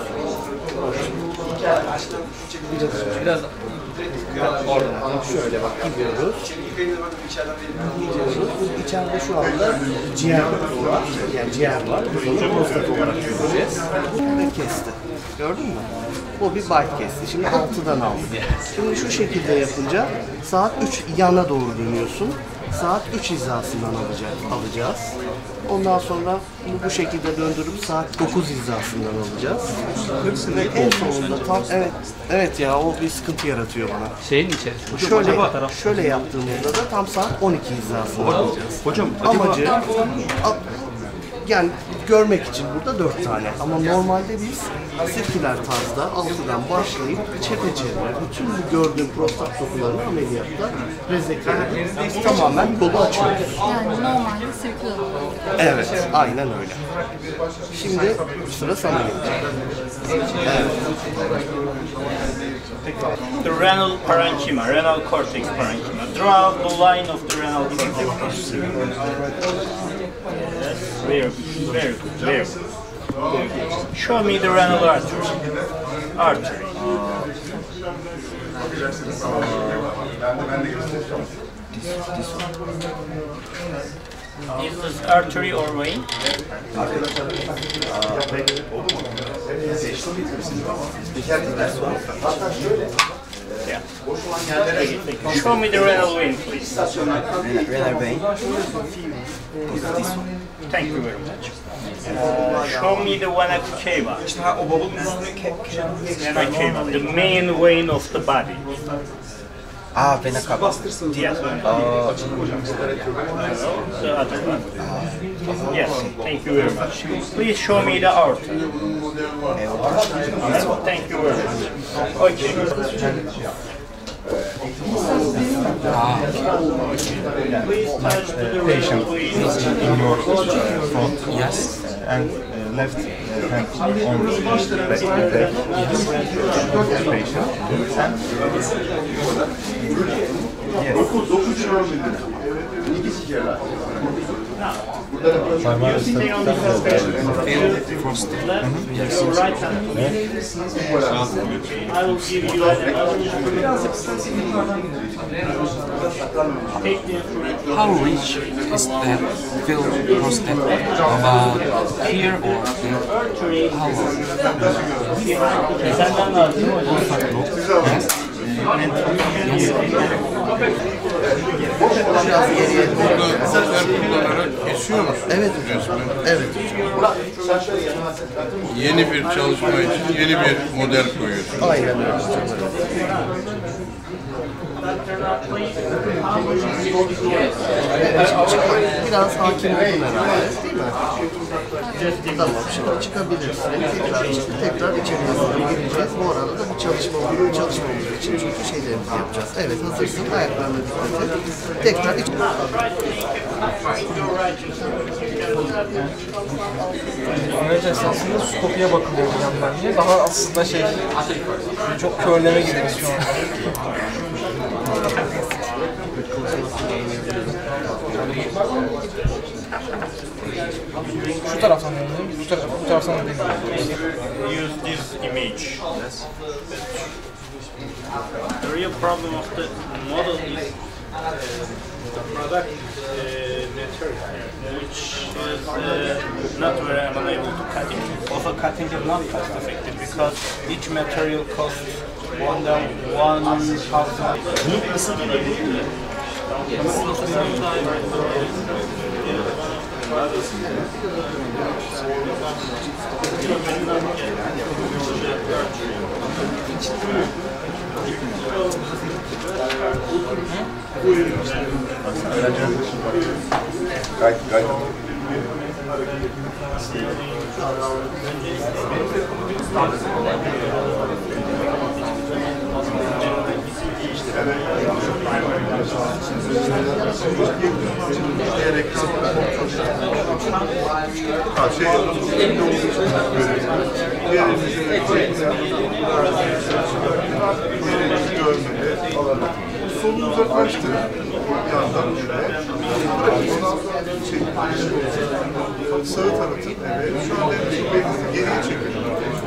Biraz, biraz oradan şöyle bak gidiyoruz. Gidiyoruz. İçeride şu anda ciğer var. Yani ciğer var. Biz onu prostat olarak göreceğiz. Ve kesti. Gördün mü? Bu bir bite kesti. Şimdi altıdan aldı. Şimdi şu şekilde yapınca saat üç yana doğru dönüyorsun. Saat üç hizasından alacağız. alacağız. Ondan sonra bunu bu şekilde döndürüp saat dokuz hizasından alacağız. Ve en sonunda tam evet evet ya o bir sıkıntı yaratıyor bana. Şeyin içerisinde. Şöyle şöyle yaptığımızda da tam saat on iki hizasından alacağız. Hocam amacı a, yani görmek için burada dört tane ama normalde biz sirküler tarzda altıdan başlayıp çepeçevre bütün bu gördüğüm prostat dokularını ameliyatta rezekte edip tamamen yolu açıyoruz. Yani normalde sirküler oluyor. Evet, aynen öyle. Şimdi sıra sana gelecek. Evet. The renal parenchyma, renal cortex parenchyma. Draw the line of the renal cortex. Yes, very good, very good, very good. Very good. Show me the renal artery. Artery. Is this artery or vein? Yeah. Show me the renal vein, please. Renal vein. Thank you very much. Uh, show me the vena cava. Vena cava, the main vein of the body. Ah, vena cava. Yes. Uh, the other one. Yes, thank you very much. Please show me the aorta. Thank you very much. Okay. Please touch to the patient renal is in your uh, front, yes, and uh, left uh, hand on the back, back, yes, patient, and yes. Parmağı ıslattıktan sonra Field frosted. Yes. Your right hand. I will give you How rich is the field frosted? About here or there? How long? Yes. Biraz geriye kullanarak kesiyor musun? Evet hocam. Evet hocam. Yeni bir çalışma için yeni bir model koyuyorsun. Aynen öyle hocam. Biraz hakim oldun herhalde, değil mi? Tamam, şimdi çıkabilirsin. Tekrar çıkıp tekrar içeriye gireceğiz. Bu arada da bir çalışma var. Çalışmamız için çünkü şeylerimizi yapacağız. Evet, hazırsın. Ayaklarına dikkat et. Tekrar iç. Evet, esasında skopya bakılıyor bir yandan yine. Daha aslında şey, çok körleme gideriz şu an. Şu taraftan dönüyorum, şu taraftan, bu taraftan dönüyorum. Use this image. The real problem of the model is the product uh, material, which is uh, not very amenable to cutting. Also, cutting is not cost effective because each material costs one down one thousand. Gayet gayet. Solu uzaklaştır. Bir yandan şöyle. Sağı tanıtın. Evet. Şu anda geriye çekin.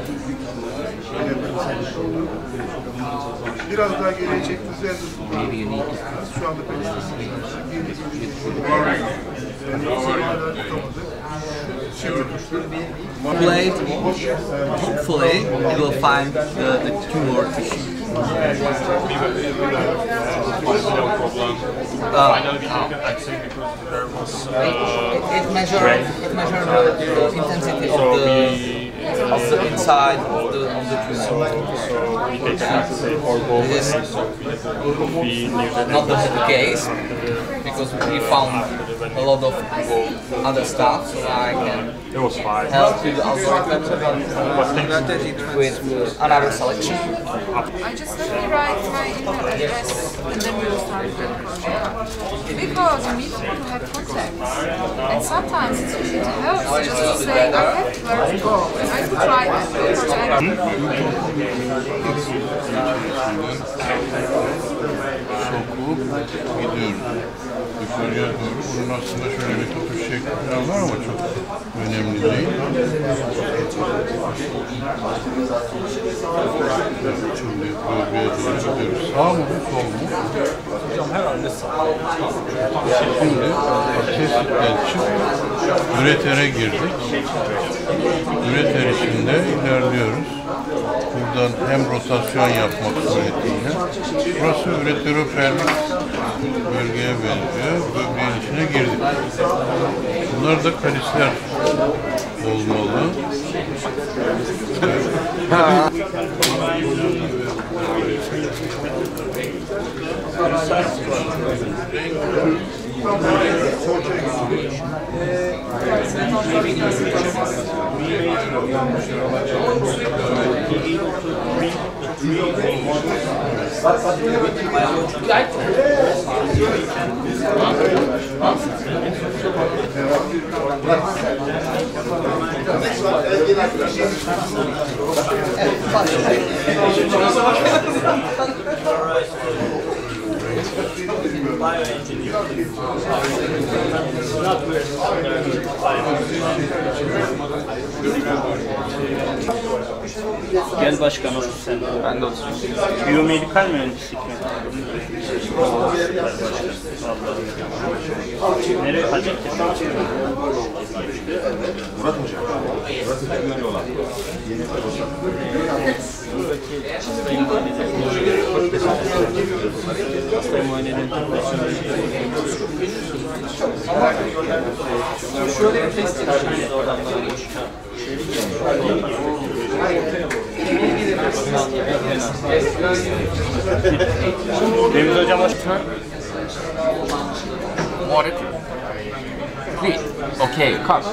Biraz daha geriye çektiğinizde elde tutmalısınız. Şu anda pek Plate, hopefully it will find the, the tumor tissue. Uh, it, it measures it measures the, the intensity of the of the inside of the of the tumor. This is not the case because we found a lot of other stuff, so I can help you out with another selection. I just let me write my email address and then we will start the project. Because you need to have contacts. And sometimes it's really helps just to say, I have where to go and I could try that project. Sokup gidiyoruz. Yukarıya doğru. Bunun aslında şöyle bir tutuş şekli falan var ama çok önemli değil. Şimdi bölgeye doğru gidiyoruz. Sağ mı bu, sol mu? Hocam herhalde sağ. Şimdi kesitten çık, üretere girdik. Üreter içinde ilerliyoruz. Buradan hem rotasyon yapmak suretiyle. Burası üreteropelvik bölgeye benziyor. Böbreğin içine girdik. Bunlar da kalisler olmalı. Gel başkan otur sen. Ben de oturayım. Biyomedikal mühendislik mi? Nereye kaçacak ki? Murat Hoca. Murat Hoca güveniyorlar. Hastayı muayene eden Şöyle bir test yapacağız oradan. Deniz hocam hoş Water. Please. Okay, come.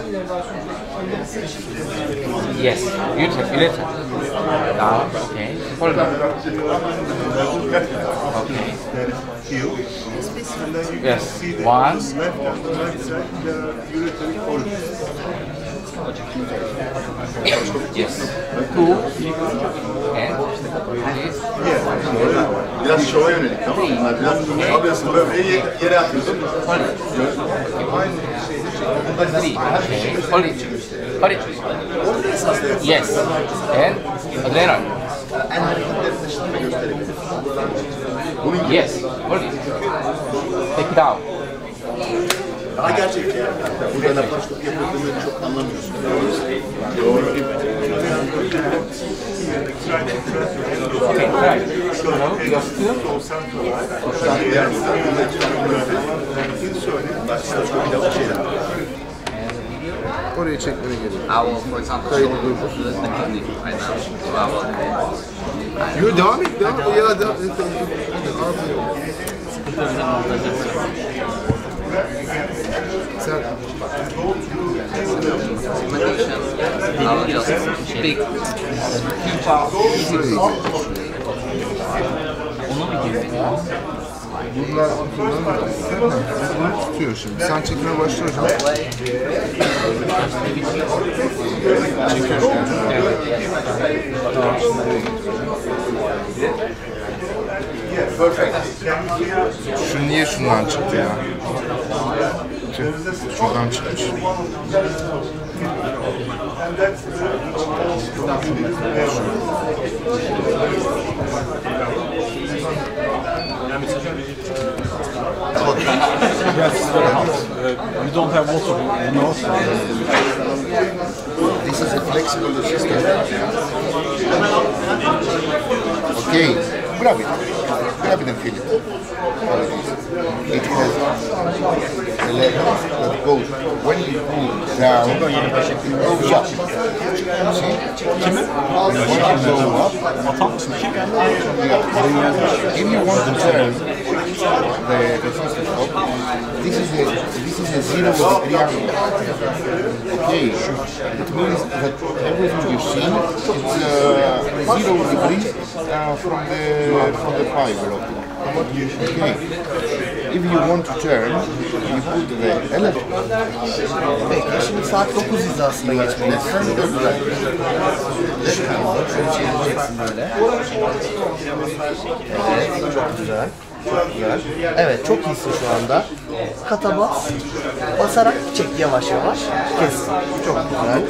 Yes, you take you later. Now, okay. Hold on. Okay. Yes. One. Yes. Two. And this. Biraz şova yönelik tamam mı? Bunlar biraz alıyorsun böbreği yere atıyorsun. Three. Okay. Hold it. Hold it. Yes. And adrenal. Yes. Hold it. Take it out. Daha gerçekçi yani. Burada laparoskop yapıldığını çok anlamıyorsun. Doğru. Okay, right. No, you're still. Oraya çekmene gerek. I will, for example, show you the kidney right now. So I will. Yo devam et devam et. Ya devam et. Sen I will just pick two parts. Onu mu girmiyor? Bunlar bunlar tutuyor şimdi. Sen çekmeye başla hocam. Çekiyorsun. Şu niye şundan çıktı ya? Şuradan çıkmış. You don't have water, you know. This is a flexible system. Okay, grab it. Grab it and feel it. It has a leg that goes, when you pull down, it goes up. See? When you go up, yeah. If you want to turn the, the stethoscope, this is a, this is a zero degree angle. Okay, it means that everything you see is uh, zero degrees uh, from the from the fiber optic. Okay. If you want to turn, you put the electrode. Peki, şimdi saat dokuz hizasına geçmeliyiz. Şöyle çevireceksin böyle. Evet, çok güzel. Çok güzel. Evet, çok iyisin şu anda. Kata bas. Basarak çek yavaş yavaş. Kes. Çok güzel.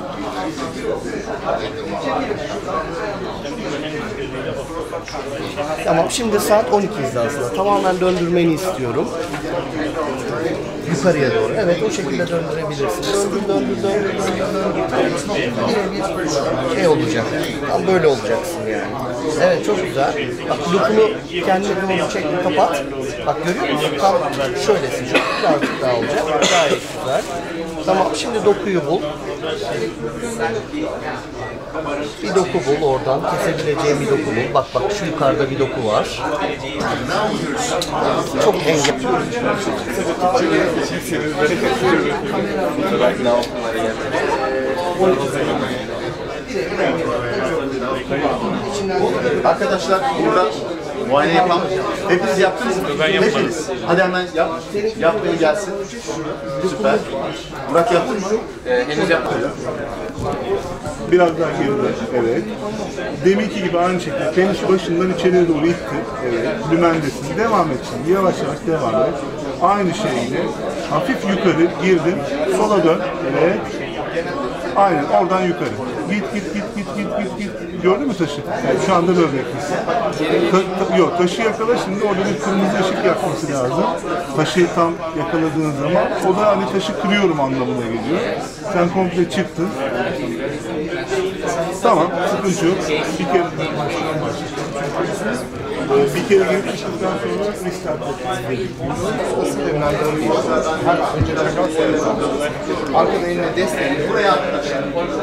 Tamam, şimdi saat on iki hizasında. Tamamen döndürmeni istiyorum. Yukarıya doğru. Evet, o şekilde döndürebilirsin. Döndür, döndür, döndür, döndür, döndür. Bir şey olacak. Tam böyle olacaksın yani. Evet, çok güzel. Bak, loop'unu kendine doğru çek, kapat. Bak, görüyor musun? Tam şöylesin. Şu birazcık daha olacak. Gayet güzel. Tamam, şimdi dokuyu bul. Bir doku bul oradan. Kesebileceğin bir doku bul. Bak bak, şu yukarıda bir doku var. Çok engel. Arkadaşlar burada Muayene yapalım. Hepiniz yaptınız mı? Ben yapmadım. Hepiniz. Hadi hemen yap. Yapmaya gelsin. Süper. Murat yaptın mı? Ee, henüz yapmadım. Biraz daha geride, evet. Deminki gibi aynı şekilde penis başından içeriye doğru itti. Evet, dümendesin. Devam et şimdi, yavaş yavaş devam et. Aynı şeyle hafif yukarı girdim, sola dön. Evet. Aynen, oradan yukarı. Git, git, git, git, git, git, git. Gördün mü taşı? Yani şu anda böbreklisin. Ta, ta, yok, taşı yakala şimdi, orada bir kırmızı ışık yakması lazım. Taşı tam yakaladığın zaman, o da hani taşı kırıyorum anlamına geliyor. Sen komple çıktın. Tamam, sıkıntı yok. Bir kere bir kere gelip çıktıktan sonra restart etmemiz Arkada eline destek. Buraya arkadaşlar.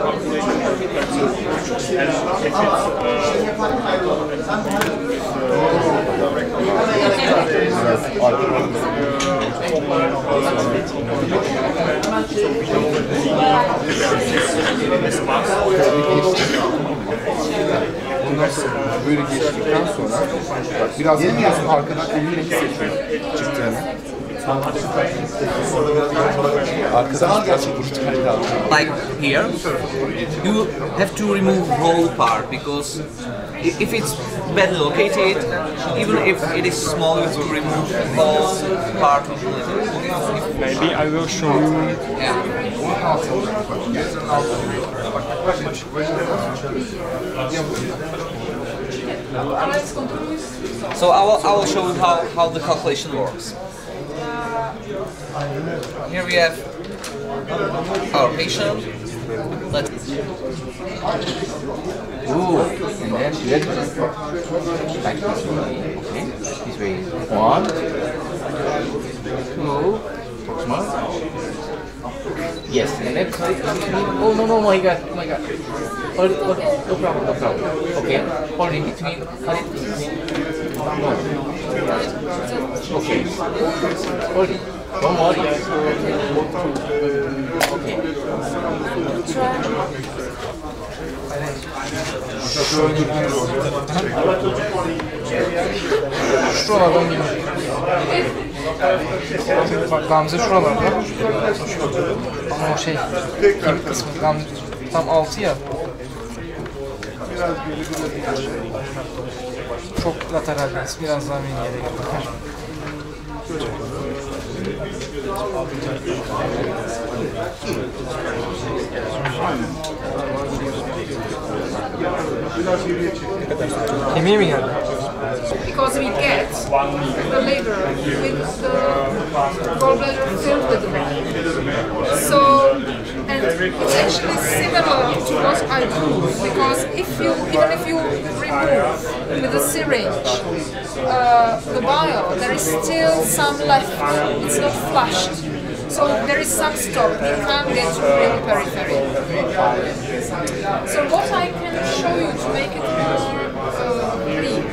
Ondan sonra böyle geçtikten sonra bak biraz gidiyorsun arkadan elini hissediyorsun çıktığını. Arkadan biraz brutal kaldı. Like here, you have to remove whole part because i- if it's badly located, even if it is small, you have to remove whole part of the liver. Maybe I will show you. Yeah. So I will, I will show you how, how the calculation works. Here we have our patient. Let's Ooh, and then let like this way. Okay, this way. One, two, small. Yes, and then oh no no my god, oh my god. Hold it, hold it, no problem, no problem. Okay, hold it between, hold it between. No. Okay. Hold it. Don't worry. Okay. Şuralardan gidiyor. Bak Gamze şuralarda. Ama o şey, kim kısmı Gamze tam altı ya. Çok lateraldeyiz. Biraz daha menüye de gel. Kemiğe mi geldi? Because we get the liver with the gallbladder filled with the blood. So, and it's actually similar to what I do, because if you, even if you remove with a syringe uh, the bile, there is still some left. It's not flushed. So there is some stock. You can't get to the real periphery. So what I can show you to make it more uh, clear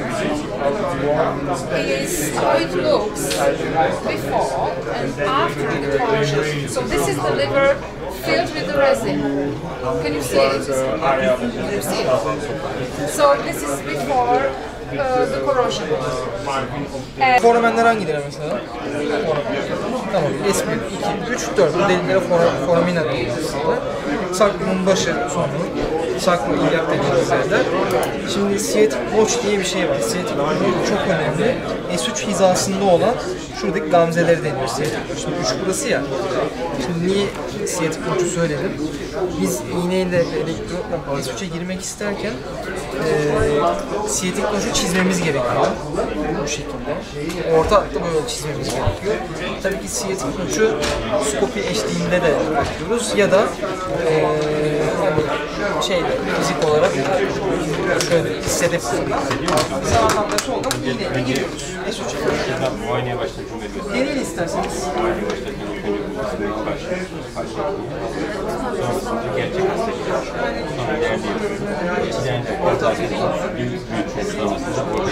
is how it looks before and after the corrosion. So this is the liver filled with the resin. Can you see it? Can you see it? So this is before uh, the corrosion. And Foramenler hangileri mesela? Tamam, S bir, iki, üç, dört. Bu deliklere foramin adıyoruz aslında. Saklumun başı, sonu, saklu ilyak dediğimiz yerler. Şimdi siyatik notch diye bir şey var. Siyatik notch çok önemli. S üç hizasında olan şuradaki gamzeleri deniyor siyatik notch. Şimdi üç burası ya. Şimdi niye siyatik notch'u söyledim? Biz iğneyle elektrotla S üçe girmek isterken e, siyatik notch'u çizmemiz gerekiyor. Bu şekilde. Orta hatta böyle çizmemiz gerekiyor. Tabii ki siyatik notch'u skopi eşliğinde de yapıyoruz ya da e, yani şeyde fizik olarak şöyle hissedip sağdan da soldan iğneyle giriyoruz. S üçe. Muayeneye başlarken veriyoruz. Deneyin isterseniz. Muayeneye başlarken o karşı sonrasında gerçek hasta geliyor. Sonra ilerliyoruz. Çizenince orta büyük büyük sonrasında orada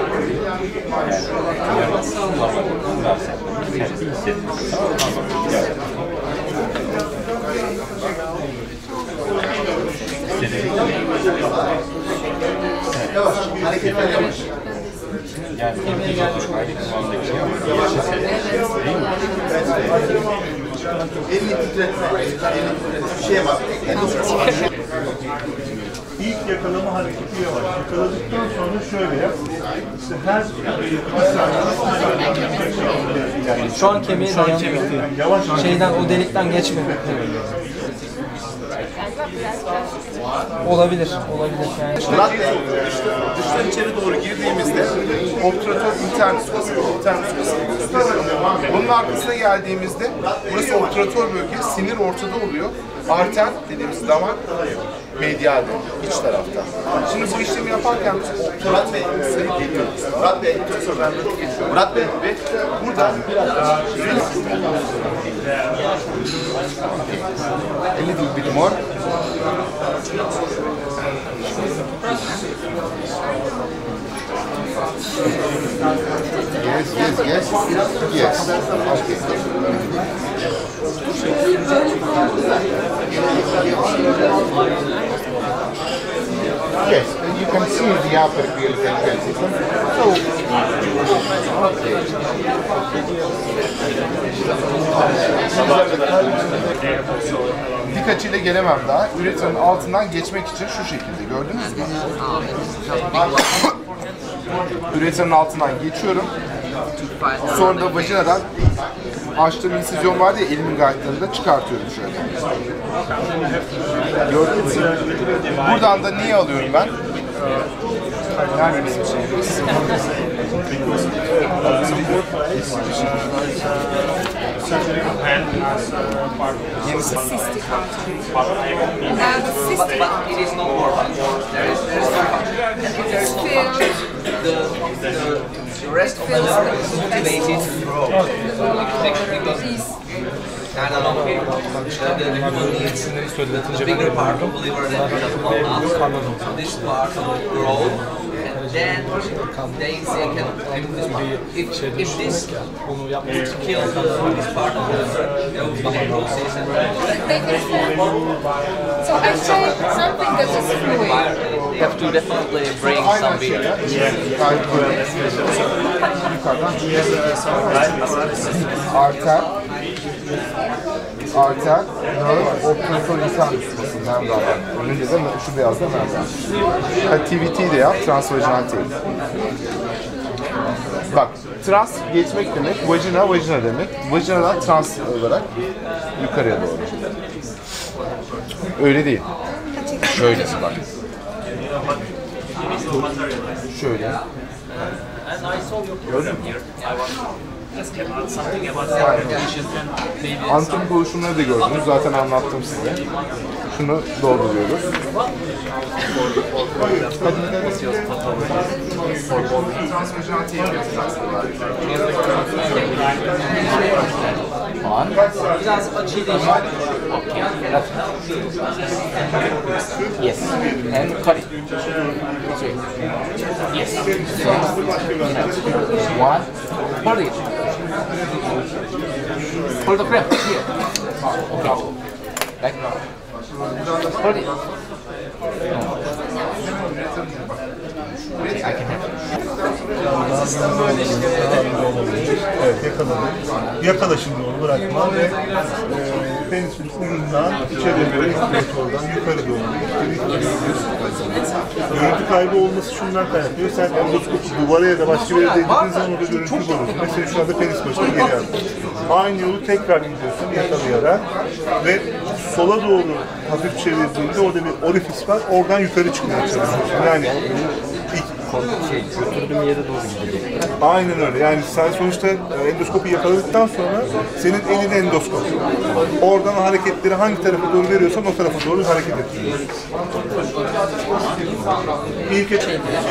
yani yarısı normal daha sert. Sertliği hissediyoruz. Tamam mı? Yavaş, hareketler yavaş. Yani kemiğe gelmiş oradaki kıvamdaki şey ama yaş eseri değil mi? Elini titretme, elini titretme. Bir şeye bak. İlk yakalama hareketi yavaş. Yakaladıktan sonra şöyle yap. İşte her bir saniye. Şu an kemiğe dayanıyor. Yavaş Şeyden, o delikten geçmemek. Olabilir, olabilir yani. Murat Bey, dıştan içeri doğru girdiğimizde obturatör internus kası, internus kasını gösteriyor. Bunun arkasına geldiğimizde burası obturatör bölge, sinir ortada oluyor. Arter dediğimiz damar medialde, iç tarafta. Şimdi bu işlemi yaparken biz Murat Bey, Murat Bey, Murat Bey, ve burada a little bit more. Yes, yes, yes. Yes. Okay. Yes, and you can see the upper pituitary system. So, dik açıyla gelemem daha. Üretenin altından geçmek için şu şekilde, gördünüz mü? Üretenin altından geçiyorum. Sonra da vajinadan açtığım insizyon vardı ya, elimin gayetlerinde çıkartıyorum şöyle. Gördünüz mü? Buradan da niye alıyorum ben? Yani bizim şeyimiz. Yenisi. But, but it is not orphan. There is, there is no function. And there is no function. The, the, the rest of the liver is motivated to grow. Because, I don't know, the, the human needs a bigger part of the liver than the not. So this part will grow. Then they, they can if, if this kills this part of the liver, there will be necrosis and So I say something that is fluid. You have to definitely bring some beer. Arter, arter, nerve, obturatör insan membran. Önünde de şu beyazda membran. T V T de yap, transvaginal tail. Bak, trans geçmek demek, vajina, vajina demek. Vajinadan trans olarak yukarıya doğru. Öyle değil. Şöylesi bak. Şöyle. Gördün mü? Anatomik oluşumları da gördünüz. Zaten anlattım size. Şunu dolduruyoruz. Biraz acıyı değiştirdim. Yes. And cut it. Yes. One. Hold it. Hold the cramp here. Okay. Back. Hold it. Okay, I can have it. Evet, yakaladım. Yakala şimdi onu, bırakma ve e, penisin ucundan içeri doğru, oradan yukarı doğru. Görüntü kaybı olması şundan kaynaklanıyor. Sen endoskopu duvara ya da başka bir yere değdirdiğin zaman orada görüntü bozulur. Mesela şu anda penis başına geri aldım. Aynı yolu tekrar gidiyorsun yakalayarak ve sola doğru hafif çevirdiğinde orada bir orifis var. Oradan yukarı çıkmaya çalışıyorsun. Yani şey, götürdüğüm yere doğru gidecek. aynen öyle. Yani sen sonuçta endoskopu yakaladıktan sonra senin elin endoskop. Oradan hareketleri hangi tarafa doğru veriyorsan o tarafa doğru hareket ettiriyorsun. İlk et.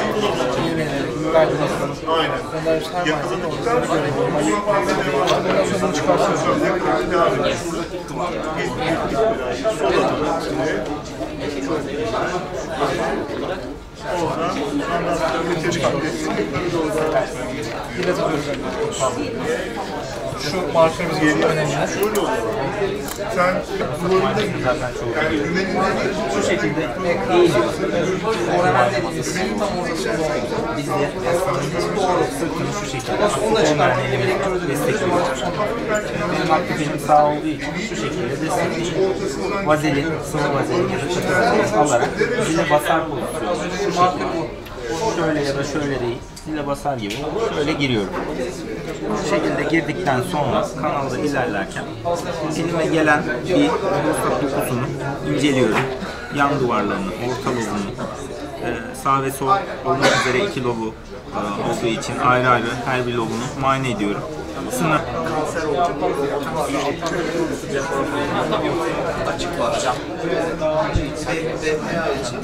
Aynen. Yakaladıktan sonra onu çıkartıyorsun. Devam ediyorsun. Orada standart bir Biraz alıyoruz. Şu markerımız geliyor önemli. Şöyle oluyor. Sen duvarında zaten çok iyi. Şu şekilde eğiliyoruz. Oralar dediğimiz tam ortasında olmalı. Biz de doğru sırtını şu şekilde onu da çıkarmayla birlikte destekliyoruz. Bizim aktif elim sağ olduğu için şu şekilde destekliyoruz. Vazelin, sıvı vazelin ya da çatı alarak zile basar pozisyonu. Şu şekilde. Şöyle ya da şöyle değil, zile basar gibi şöyle giriyorum. Bu şekilde girdikten sonra kanalda ilerlerken elime gelen bir prostat dokusunu inceliyorum. Yan duvarlarını, orta lobunu, e, sağ ve sol olmak üzere iki lobu e, olduğu için ayrı ayrı her bir lobunu muayene ediyorum. Sınır. Kanser olacak. Açık var. Ve D P A için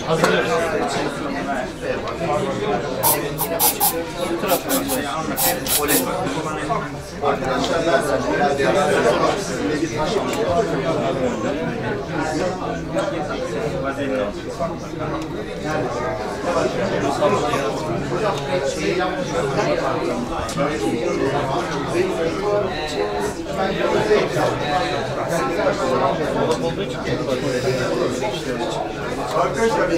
Arkadaşlar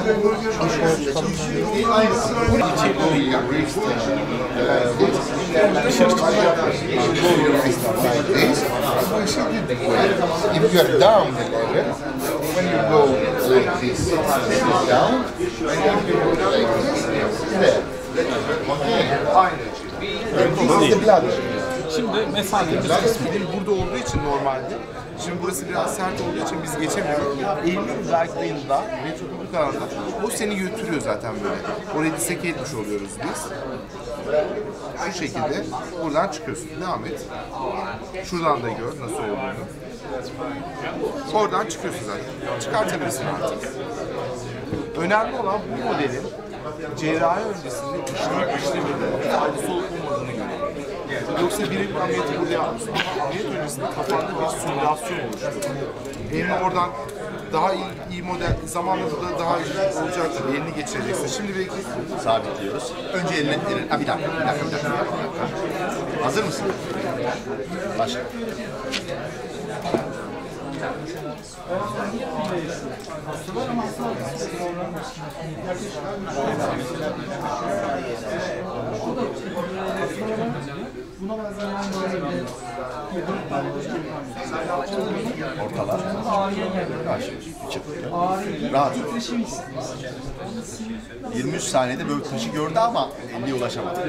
if you are down the level, when you go like this, down, and then you go like this, there. This is the bladder. Şimdi mesafemiz kısmı burada olduğu için normalde. Şimdi burası biraz sert olduğu için biz geçemiyoruz. Eğilimi bıraktığında, retrobübük alanda o seni götürüyor zaten böyle. Orayı diseke etmiş oluyoruz biz. Şu şekilde buradan çıkıyorsun. Devam et. Şuradan da gör nasıl olduğunu. Oradan çıkıyorsun zaten. Çıkartabilirsin artık. Önemli olan bu modelin cerrahi öncesinde işlem işleminde faydası olup olmadığını görüyorum. Yoksa biri bir ameliyatı burada yapmışsın. Ameliyat öncesinde kafanda bir simülasyon oluştu. Elini oradan daha iyi, iyi model, zamanla burada daha iyi olacaktır. Elini geçireceksin. Şimdi belki sabitliyoruz. Önce elini, elini, ha, bir dakika, bir dakika, bir dakika, bir dakika. Hazır mısın? Başla. Ortalar. Karşı. Çık. Rahat. yirmi üç saniyede böyle taşı gördü ama elliye ulaşamadı.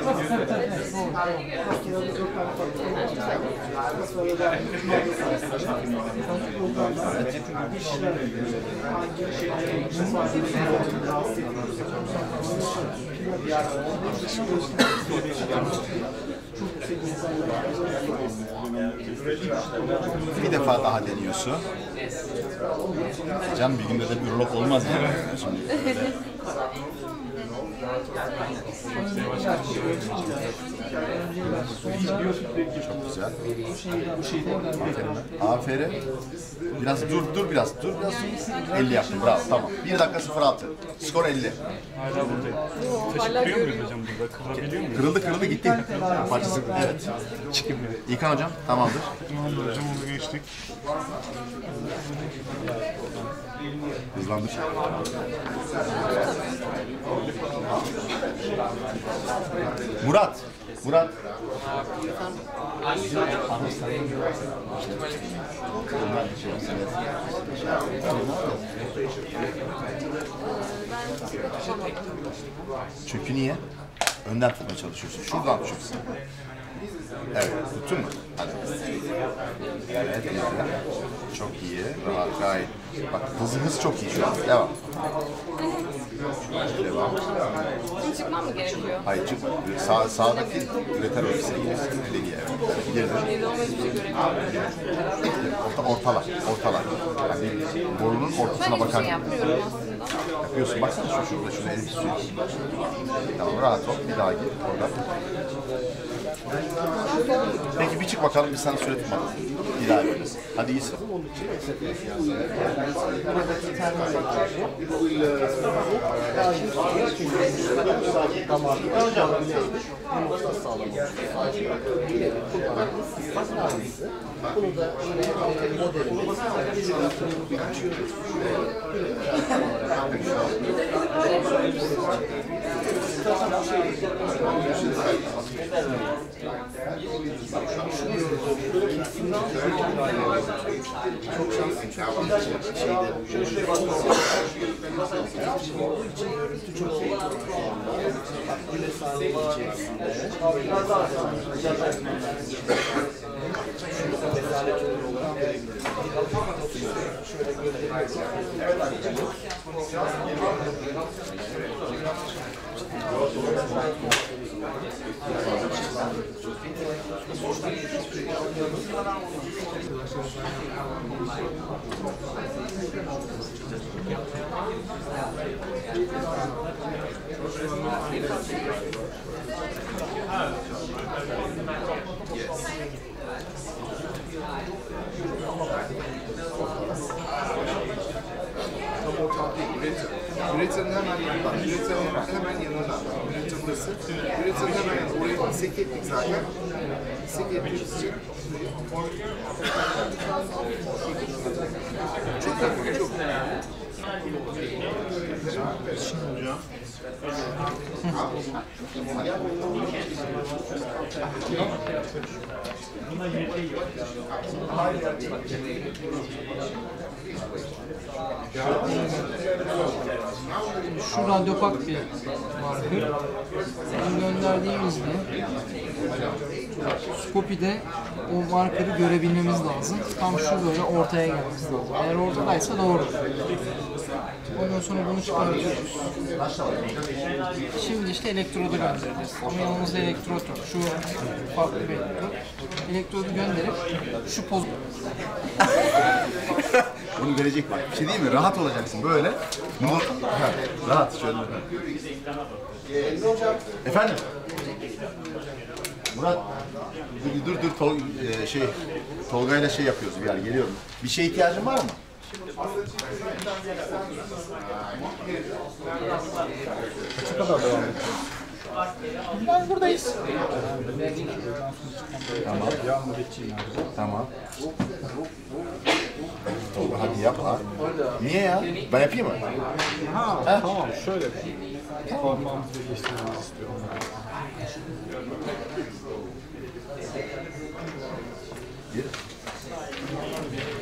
Bir defa daha deniyorsun. Can bir günde de bir urolog olmaz yani. Şimdi. Çok güzel. Aferin. Aferin. Biraz dur, dur biraz, dur biraz. elli yaptın, bravo, tamam. bir dakika sıfır altı. Skor elli. Hala buradayım. Taşıklıyor muyuz hocam burada? Kırabiliyor muyuz? Kırıldı, kırıldı, gitti. Parçası, evet. İlkan hocam, tamamdır. Tamamdır hocam, onu geçtik. Hızlandır. Murat, Murat. Çünkü niye? Önden tutmaya çalışıyorsun. Şuradan tutacaksın. Evet, tuttun mu? Hadi. Evet, çok iyi. Rahat, gayet. Bak, hızı hız çok iyi şu an. Devam. Devam. Şimdi çıkmam mı gerekiyor? Hayır, çıkma. Sağ, sağdaki üreter ofisine gidiyorsun. Deliye, evet. İleride. Belli olmaz bir şey göremiyorum. Orta, ortalar, ortalar. Yani borunun ortasına Ben hiçbir bakar. şey yapmıyorum aslında. Yapıyorsun, baksana şu şurada, şunu elini tutuyorsun. Tamam, rahat ol. Bir daha gir, orada. Peki bir çık bakalım, biz sana süre tutmadık. İlave ederiz. Hadi iyisin. Buradaki termometre damar yumurta sağlamak. Bunu da yine modelimiz açıyoruz. Çok şeyde olduğu için görüntü çok iyi. Güneş sağlığı içerisinde. Şurada mesaletçiler olarak görebilirsiniz. Şöyle görebilirsiniz. Tam ortak değil, üretim. Üretimin hemen yanında, üretimin hemen yanında. Üretim burası. Üretimin hemen yanında. Orayı isek ettik zaten. İsek ettiğimiz için çok yakın, çok Şu radyopak bir marker. Bunu gönderdiğimizde Scopy'de o markeri görebilmemiz lazım. Tam şu böyle ortaya gelmesi lazım. Eğer ortadaysa doğru. Ondan sonra bunu çıkartıyoruz. Şimdi işte elektrodu göndereceğiz. Ama yanımızda elektrot yok. Şu farklı bir elektrot. Elektrodu gönderip şu poz... Bunu görecek bak. Bir şey değil mi? Rahat olacaksın böyle. Bunu... Ha, rahat şöyle. Efendim? Murat, dur dur, dur Tol e, şey Tolga'yla şey yapıyoruz bir yer. Geliyorum. Bir şeye ihtiyacın var mı? Kaça kadar devam ediyor? Ben buradayız. Tamam. Tamam. Tolga hadi yapma. Niye ya? Ben yapayım mı? Ha, Heh. tamam şöyle. Parmağımızı geçtirmemizi istiyorum. Gir.